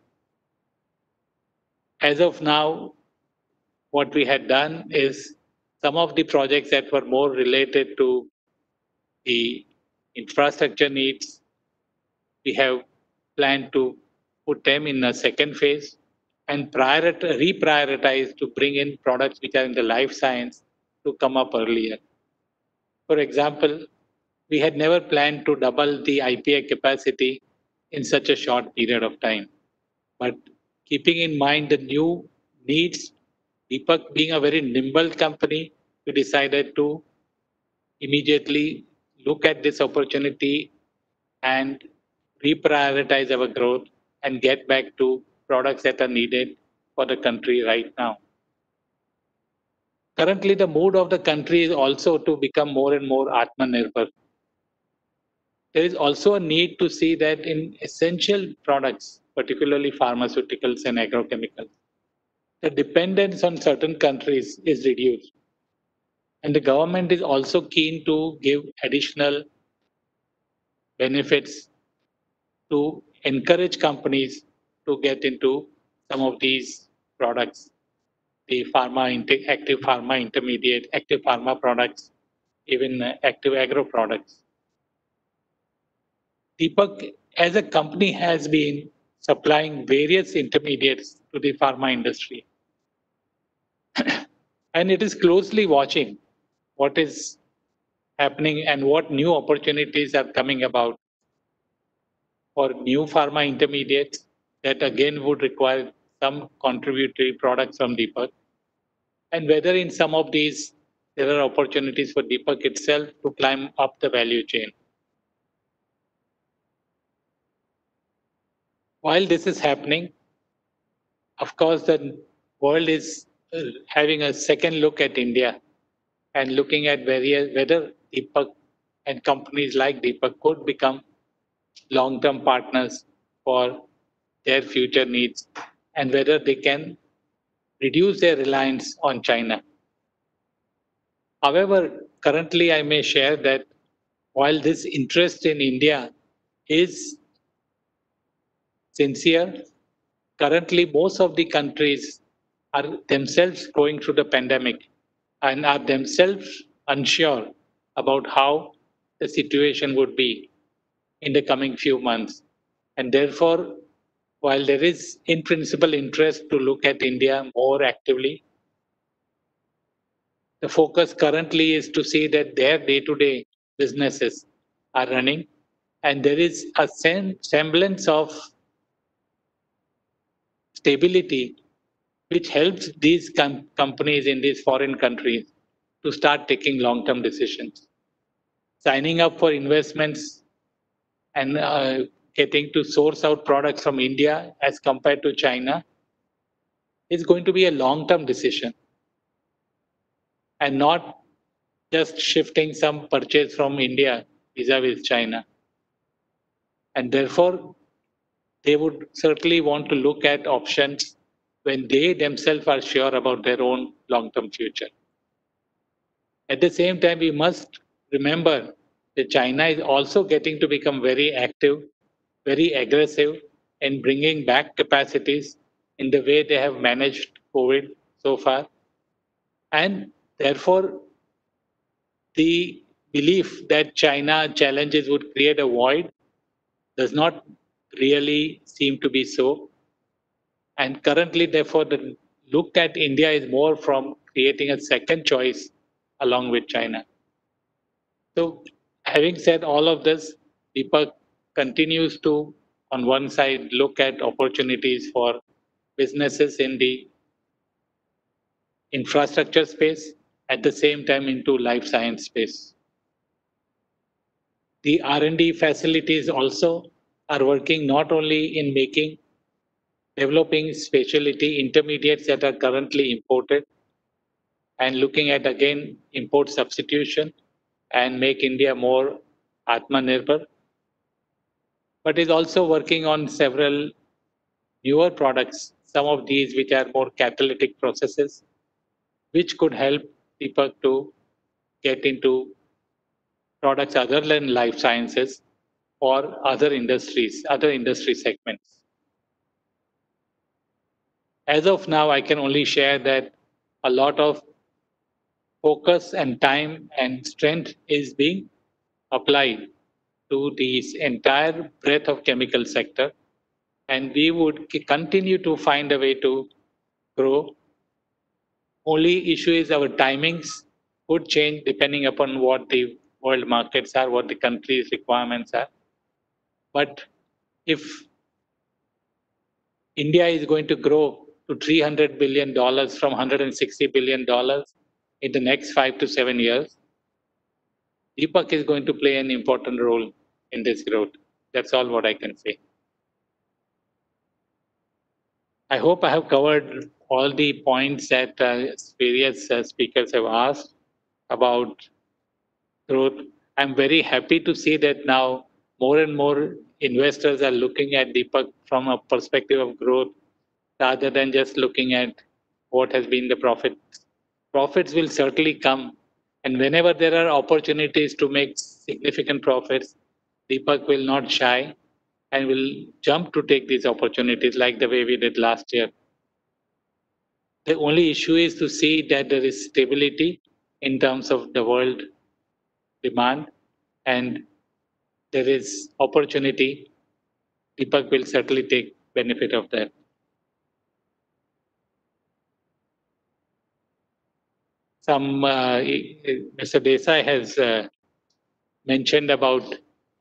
A: As of now, what we had done is some of the projects that were more related to the infrastructure needs, we have planned to put them in a second phase and reprioritize to bring in products which are in the life science to come up earlier. For example, we had never planned to double the I P A capacity in such a short period of time. But keeping in mind the new needs, Deepak being a very nimble company, we decided to immediately look at this opportunity and reprioritize our growth and get back to products that are needed for the country right now. Currently, the mood of the country is also to become more and more Atmanirbhar. There is also a need to see that in essential products, particularly pharmaceuticals and agrochemicals, the dependence on certain countries is reduced. And the government is also keen to give additional benefits to encourage companies to get into some of these products, the pharma, active pharma intermediate, active pharma products, even active agro products. Deepak, as a company, has been supplying various intermediates to the pharma industry. And it is closely watching what is happening and what new opportunities are coming about for new pharma intermediates that again would require some contributory products from Deepak. And whether in some of these there are opportunities for Deepak itself to climb up the value chain. While this is happening, of course, the world is having a second look at India and looking at various, whether Deepak and companies like Deepak could become long-term partners for their future needs and whether they can reduce their reliance on China. However, currently I may share that while this interest in India is sincere, currently most of the countries are themselves going through the pandemic and are themselves unsure about how the situation would be in the coming few months. And therefore, while there is in principle interest to look at India more actively, the focus currently is to see that their day-to-day businesses are running and there is a semblance of stability which helps these com companies in these foreign countries to start taking long-term decisions. Signing up for investments and uh, getting to source out products from India as compared to China is going to be a long-term decision and not just shifting some purchase from India vis-a-vis China. And therefore, they would certainly want to look at options when they themselves are sure about their own long-term future. At the same time, we must remember that China is also getting to become very active, very aggressive in bringing back capacities in the way they have managed COVID so far. And therefore, the belief that China challenges would create a void does not really seem to be so. And currently, therefore, the look at India is more from creating a second choice along with China. So, having said all of this, Deepak continues to, on one side, look at opportunities for businesses in the infrastructure space, at the same time into life science space. The R and D facilities also are working not only in making, developing specialty intermediates that are currently imported, and looking at again import substitution and make India more Atmanirbhar, but is also working on several newer products, some of these which are more catalytic processes, which could help Deepak to get into products other than life sciences or other industries, other industry segments. As of now, I can only share that a lot of focus and time and strength is being applied to this entire breadth of chemical sector, and we would continue to find a way to grow. Only issue is our timings would change depending upon what the world markets are, what the country's requirements are. But if India is going to grow to three hundred billion dollars from one hundred sixty billion dollars in the next five to seven years, Deepak is going to play an important role in this growth. That's all what I can say. I hope I have covered all the points that uh, various uh, speakers have asked about growth. I'm very happy to see that now more and more investors are looking at Deepak from a perspective of growth rather than just looking at what has been the profit. Profits will certainly come, and whenever there are opportunities to make significant profits, Deepak will not shy and will jump to take these opportunities like the way we did last year. The only issue is to see that there is stability in terms of the world demand and there is opportunity. Deepak will certainly take benefit of that. Some uh, Mister Desai has uh, mentioned about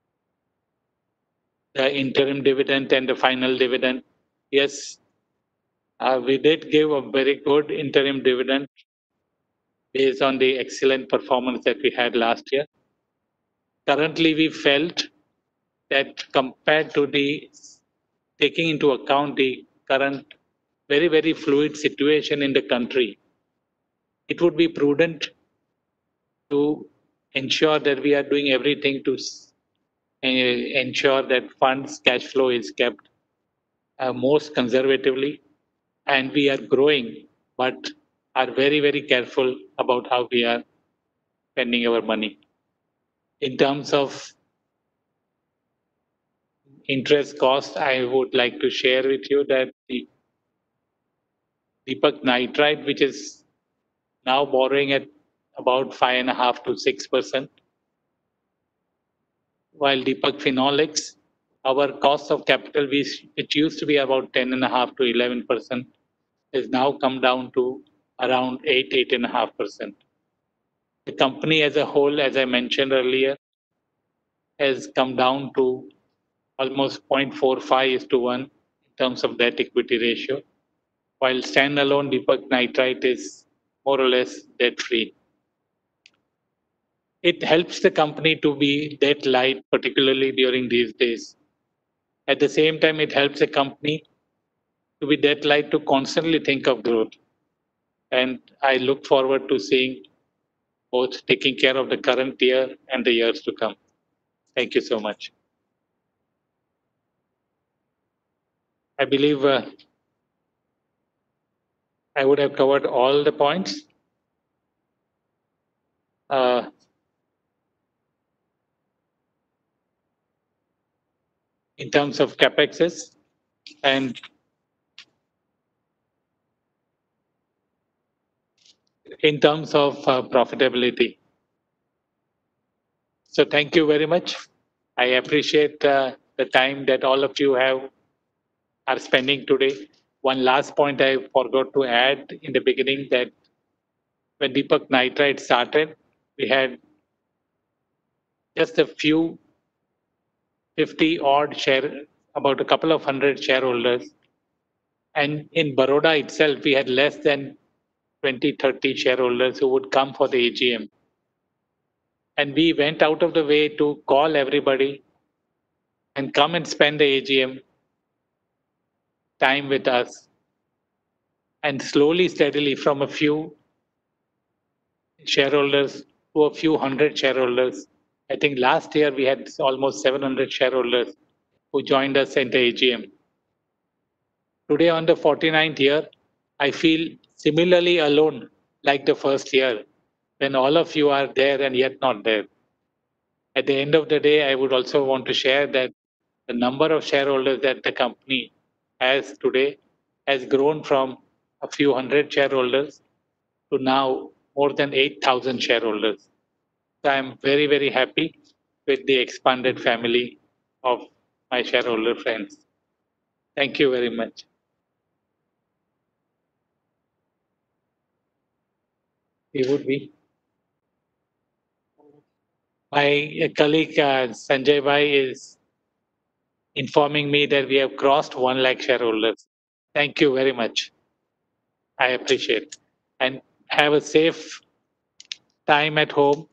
A: the interim dividend and the final dividend. Yes, uh, we did give a very good interim dividend based on the excellent performance that we had last year. Currently, we felt that compared to the taking into account the current very, very fluid situation in the country, it would be prudent to ensure that we are doing everything to uh, ensure that funds cash flow is kept uh, most conservatively, and we are growing, but are very, very careful about how we are spending our money. In terms of interest cost, I would like to share with you that the Deepak Nitrite, which is now borrowing at about five and a half to six percent, while Deepak Phenolics, our cost of capital, which used to be about ten and a half to eleven percent, has now come down to around eight, eight and a half percent. The company as a whole, as I mentioned earlier, has come down to almost zero point four five is to one in terms of debt equity ratio, while standalone Deepak Nitrite is more or less debt free. It helps the company to be debt light, particularly during these days. At the same time, it helps the company to be debt light to constantly think of growth. And I look forward to seeing both taking care of the current year and the years to come. Thank you so much. I believe uh, I would have covered all the points. Uh, in terms of capexes and in terms of uh, profitability. So thank you very much. I appreciate uh, the time that all of you have are spending today. One last point I forgot to add in the beginning, that when Deepak Nitrite started, we had just a few fifty odd share, about a couple of hundred shareholders. And in Baroda itself, we had less than twenty, thirty shareholders who would come for the A G M. And we went out of the way to call everybody and come and spend the A G M time with us. And slowly, steadily, from a few shareholders to a few hundred shareholders. I think last year we had almost seven hundred shareholders who joined us in the A G M. Today, on the forty-ninth year, I feel similarly alone like the first year, when all of you are there and yet not there. At the end of the day, I would also want to share that the number of shareholders that the company has today has grown from a few hundred shareholders to now more than eight thousand shareholders. So I'm very, very happy with the expanded family of my shareholder friends. Thank you very much. He would be. My colleague uh, Sanjay Bhai is informing me that we have crossed one lakh shareholders. Thank you very much. I appreciate. And have a safe time at home.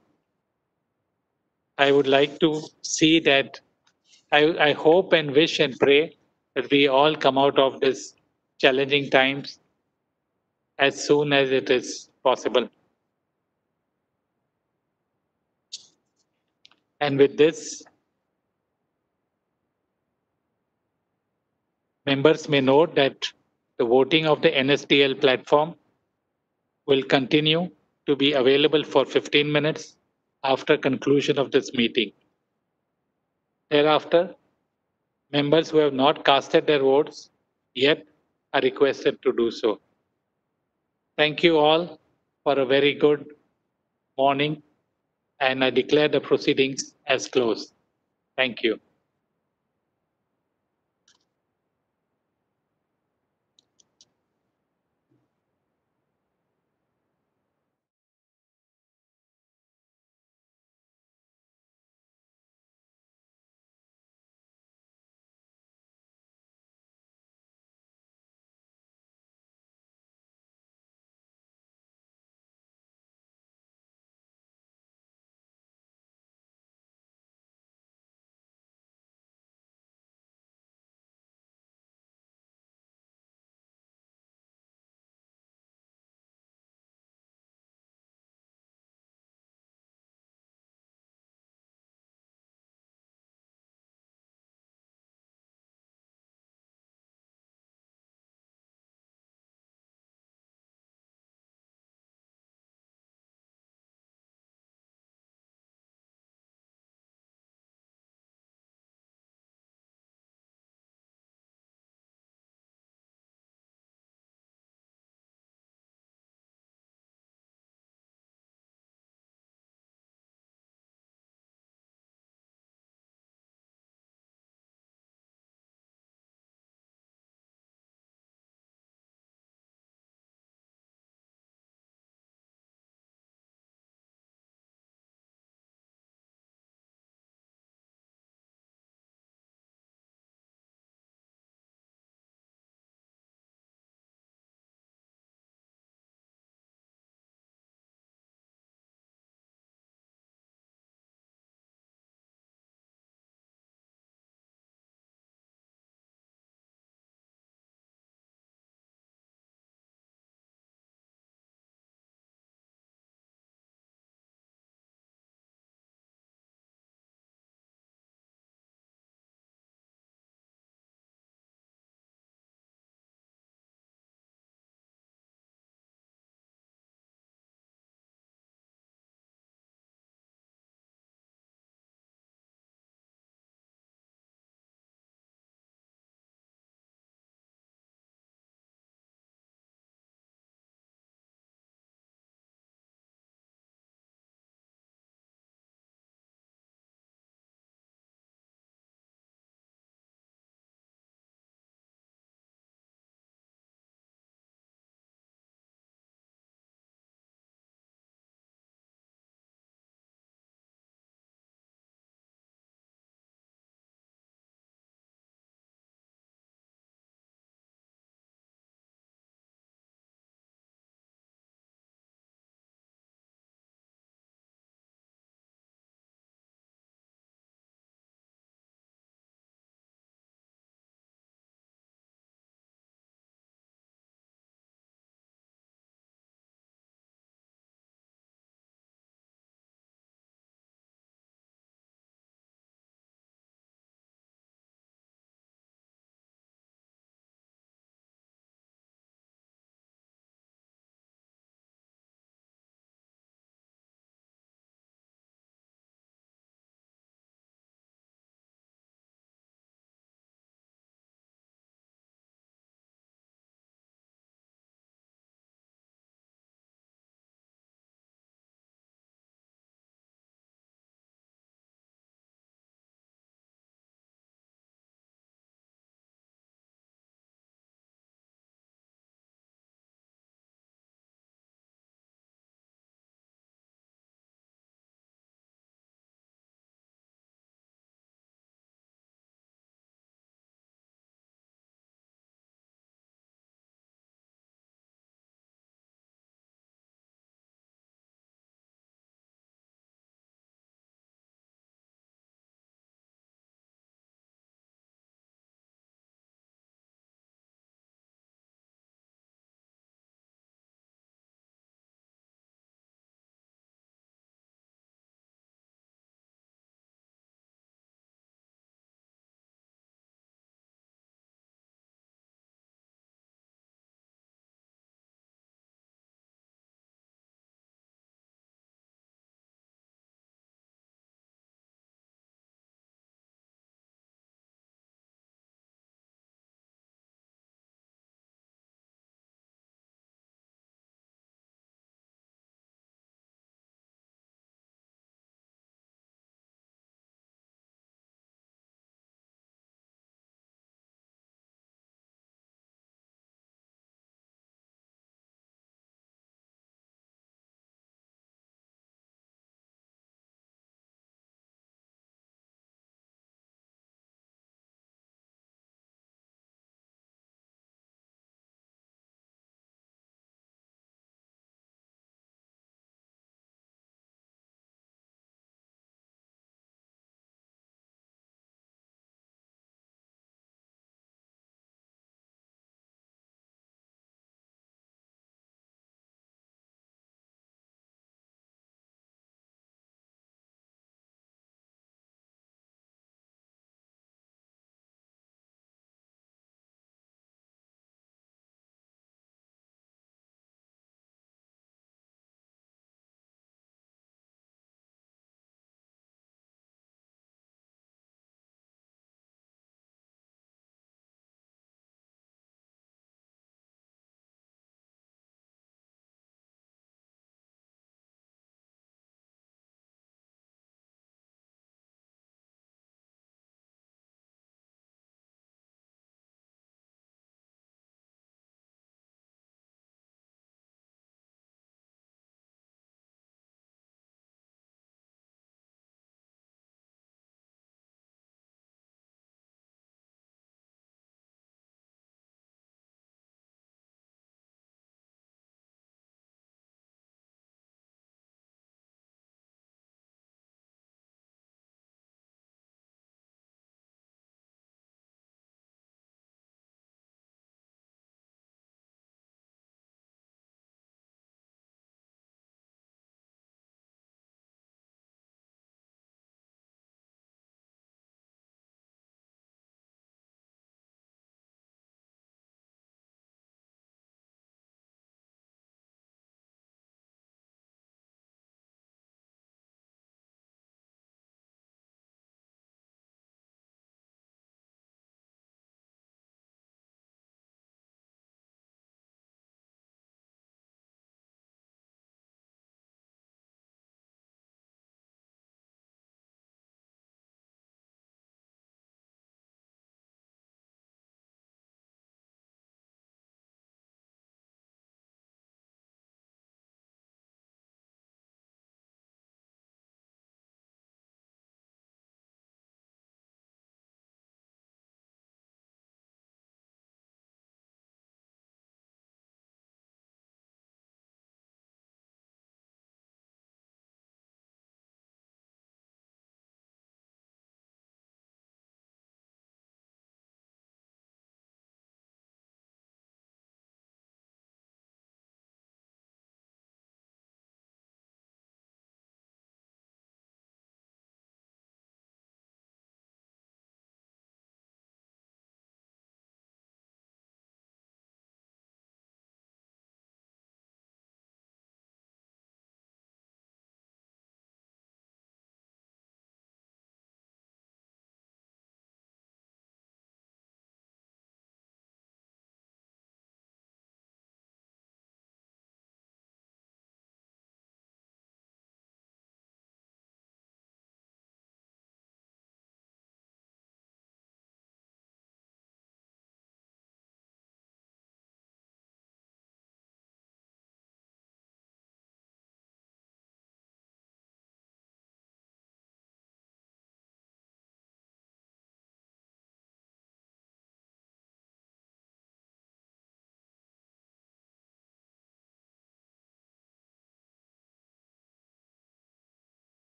A: I would like to see that, I, I hope and wish and pray that we all come out of this challenging times as soon as it is possible. And with this, members may note that the voting of the N S D L platform will continue to be available for fifteen minutes after conclusion of this meeting. Thereafter, members who have not casted their votes yet are requested to do so. Thank you all for a very good morning, and I declare the proceedings as closed. Thank you.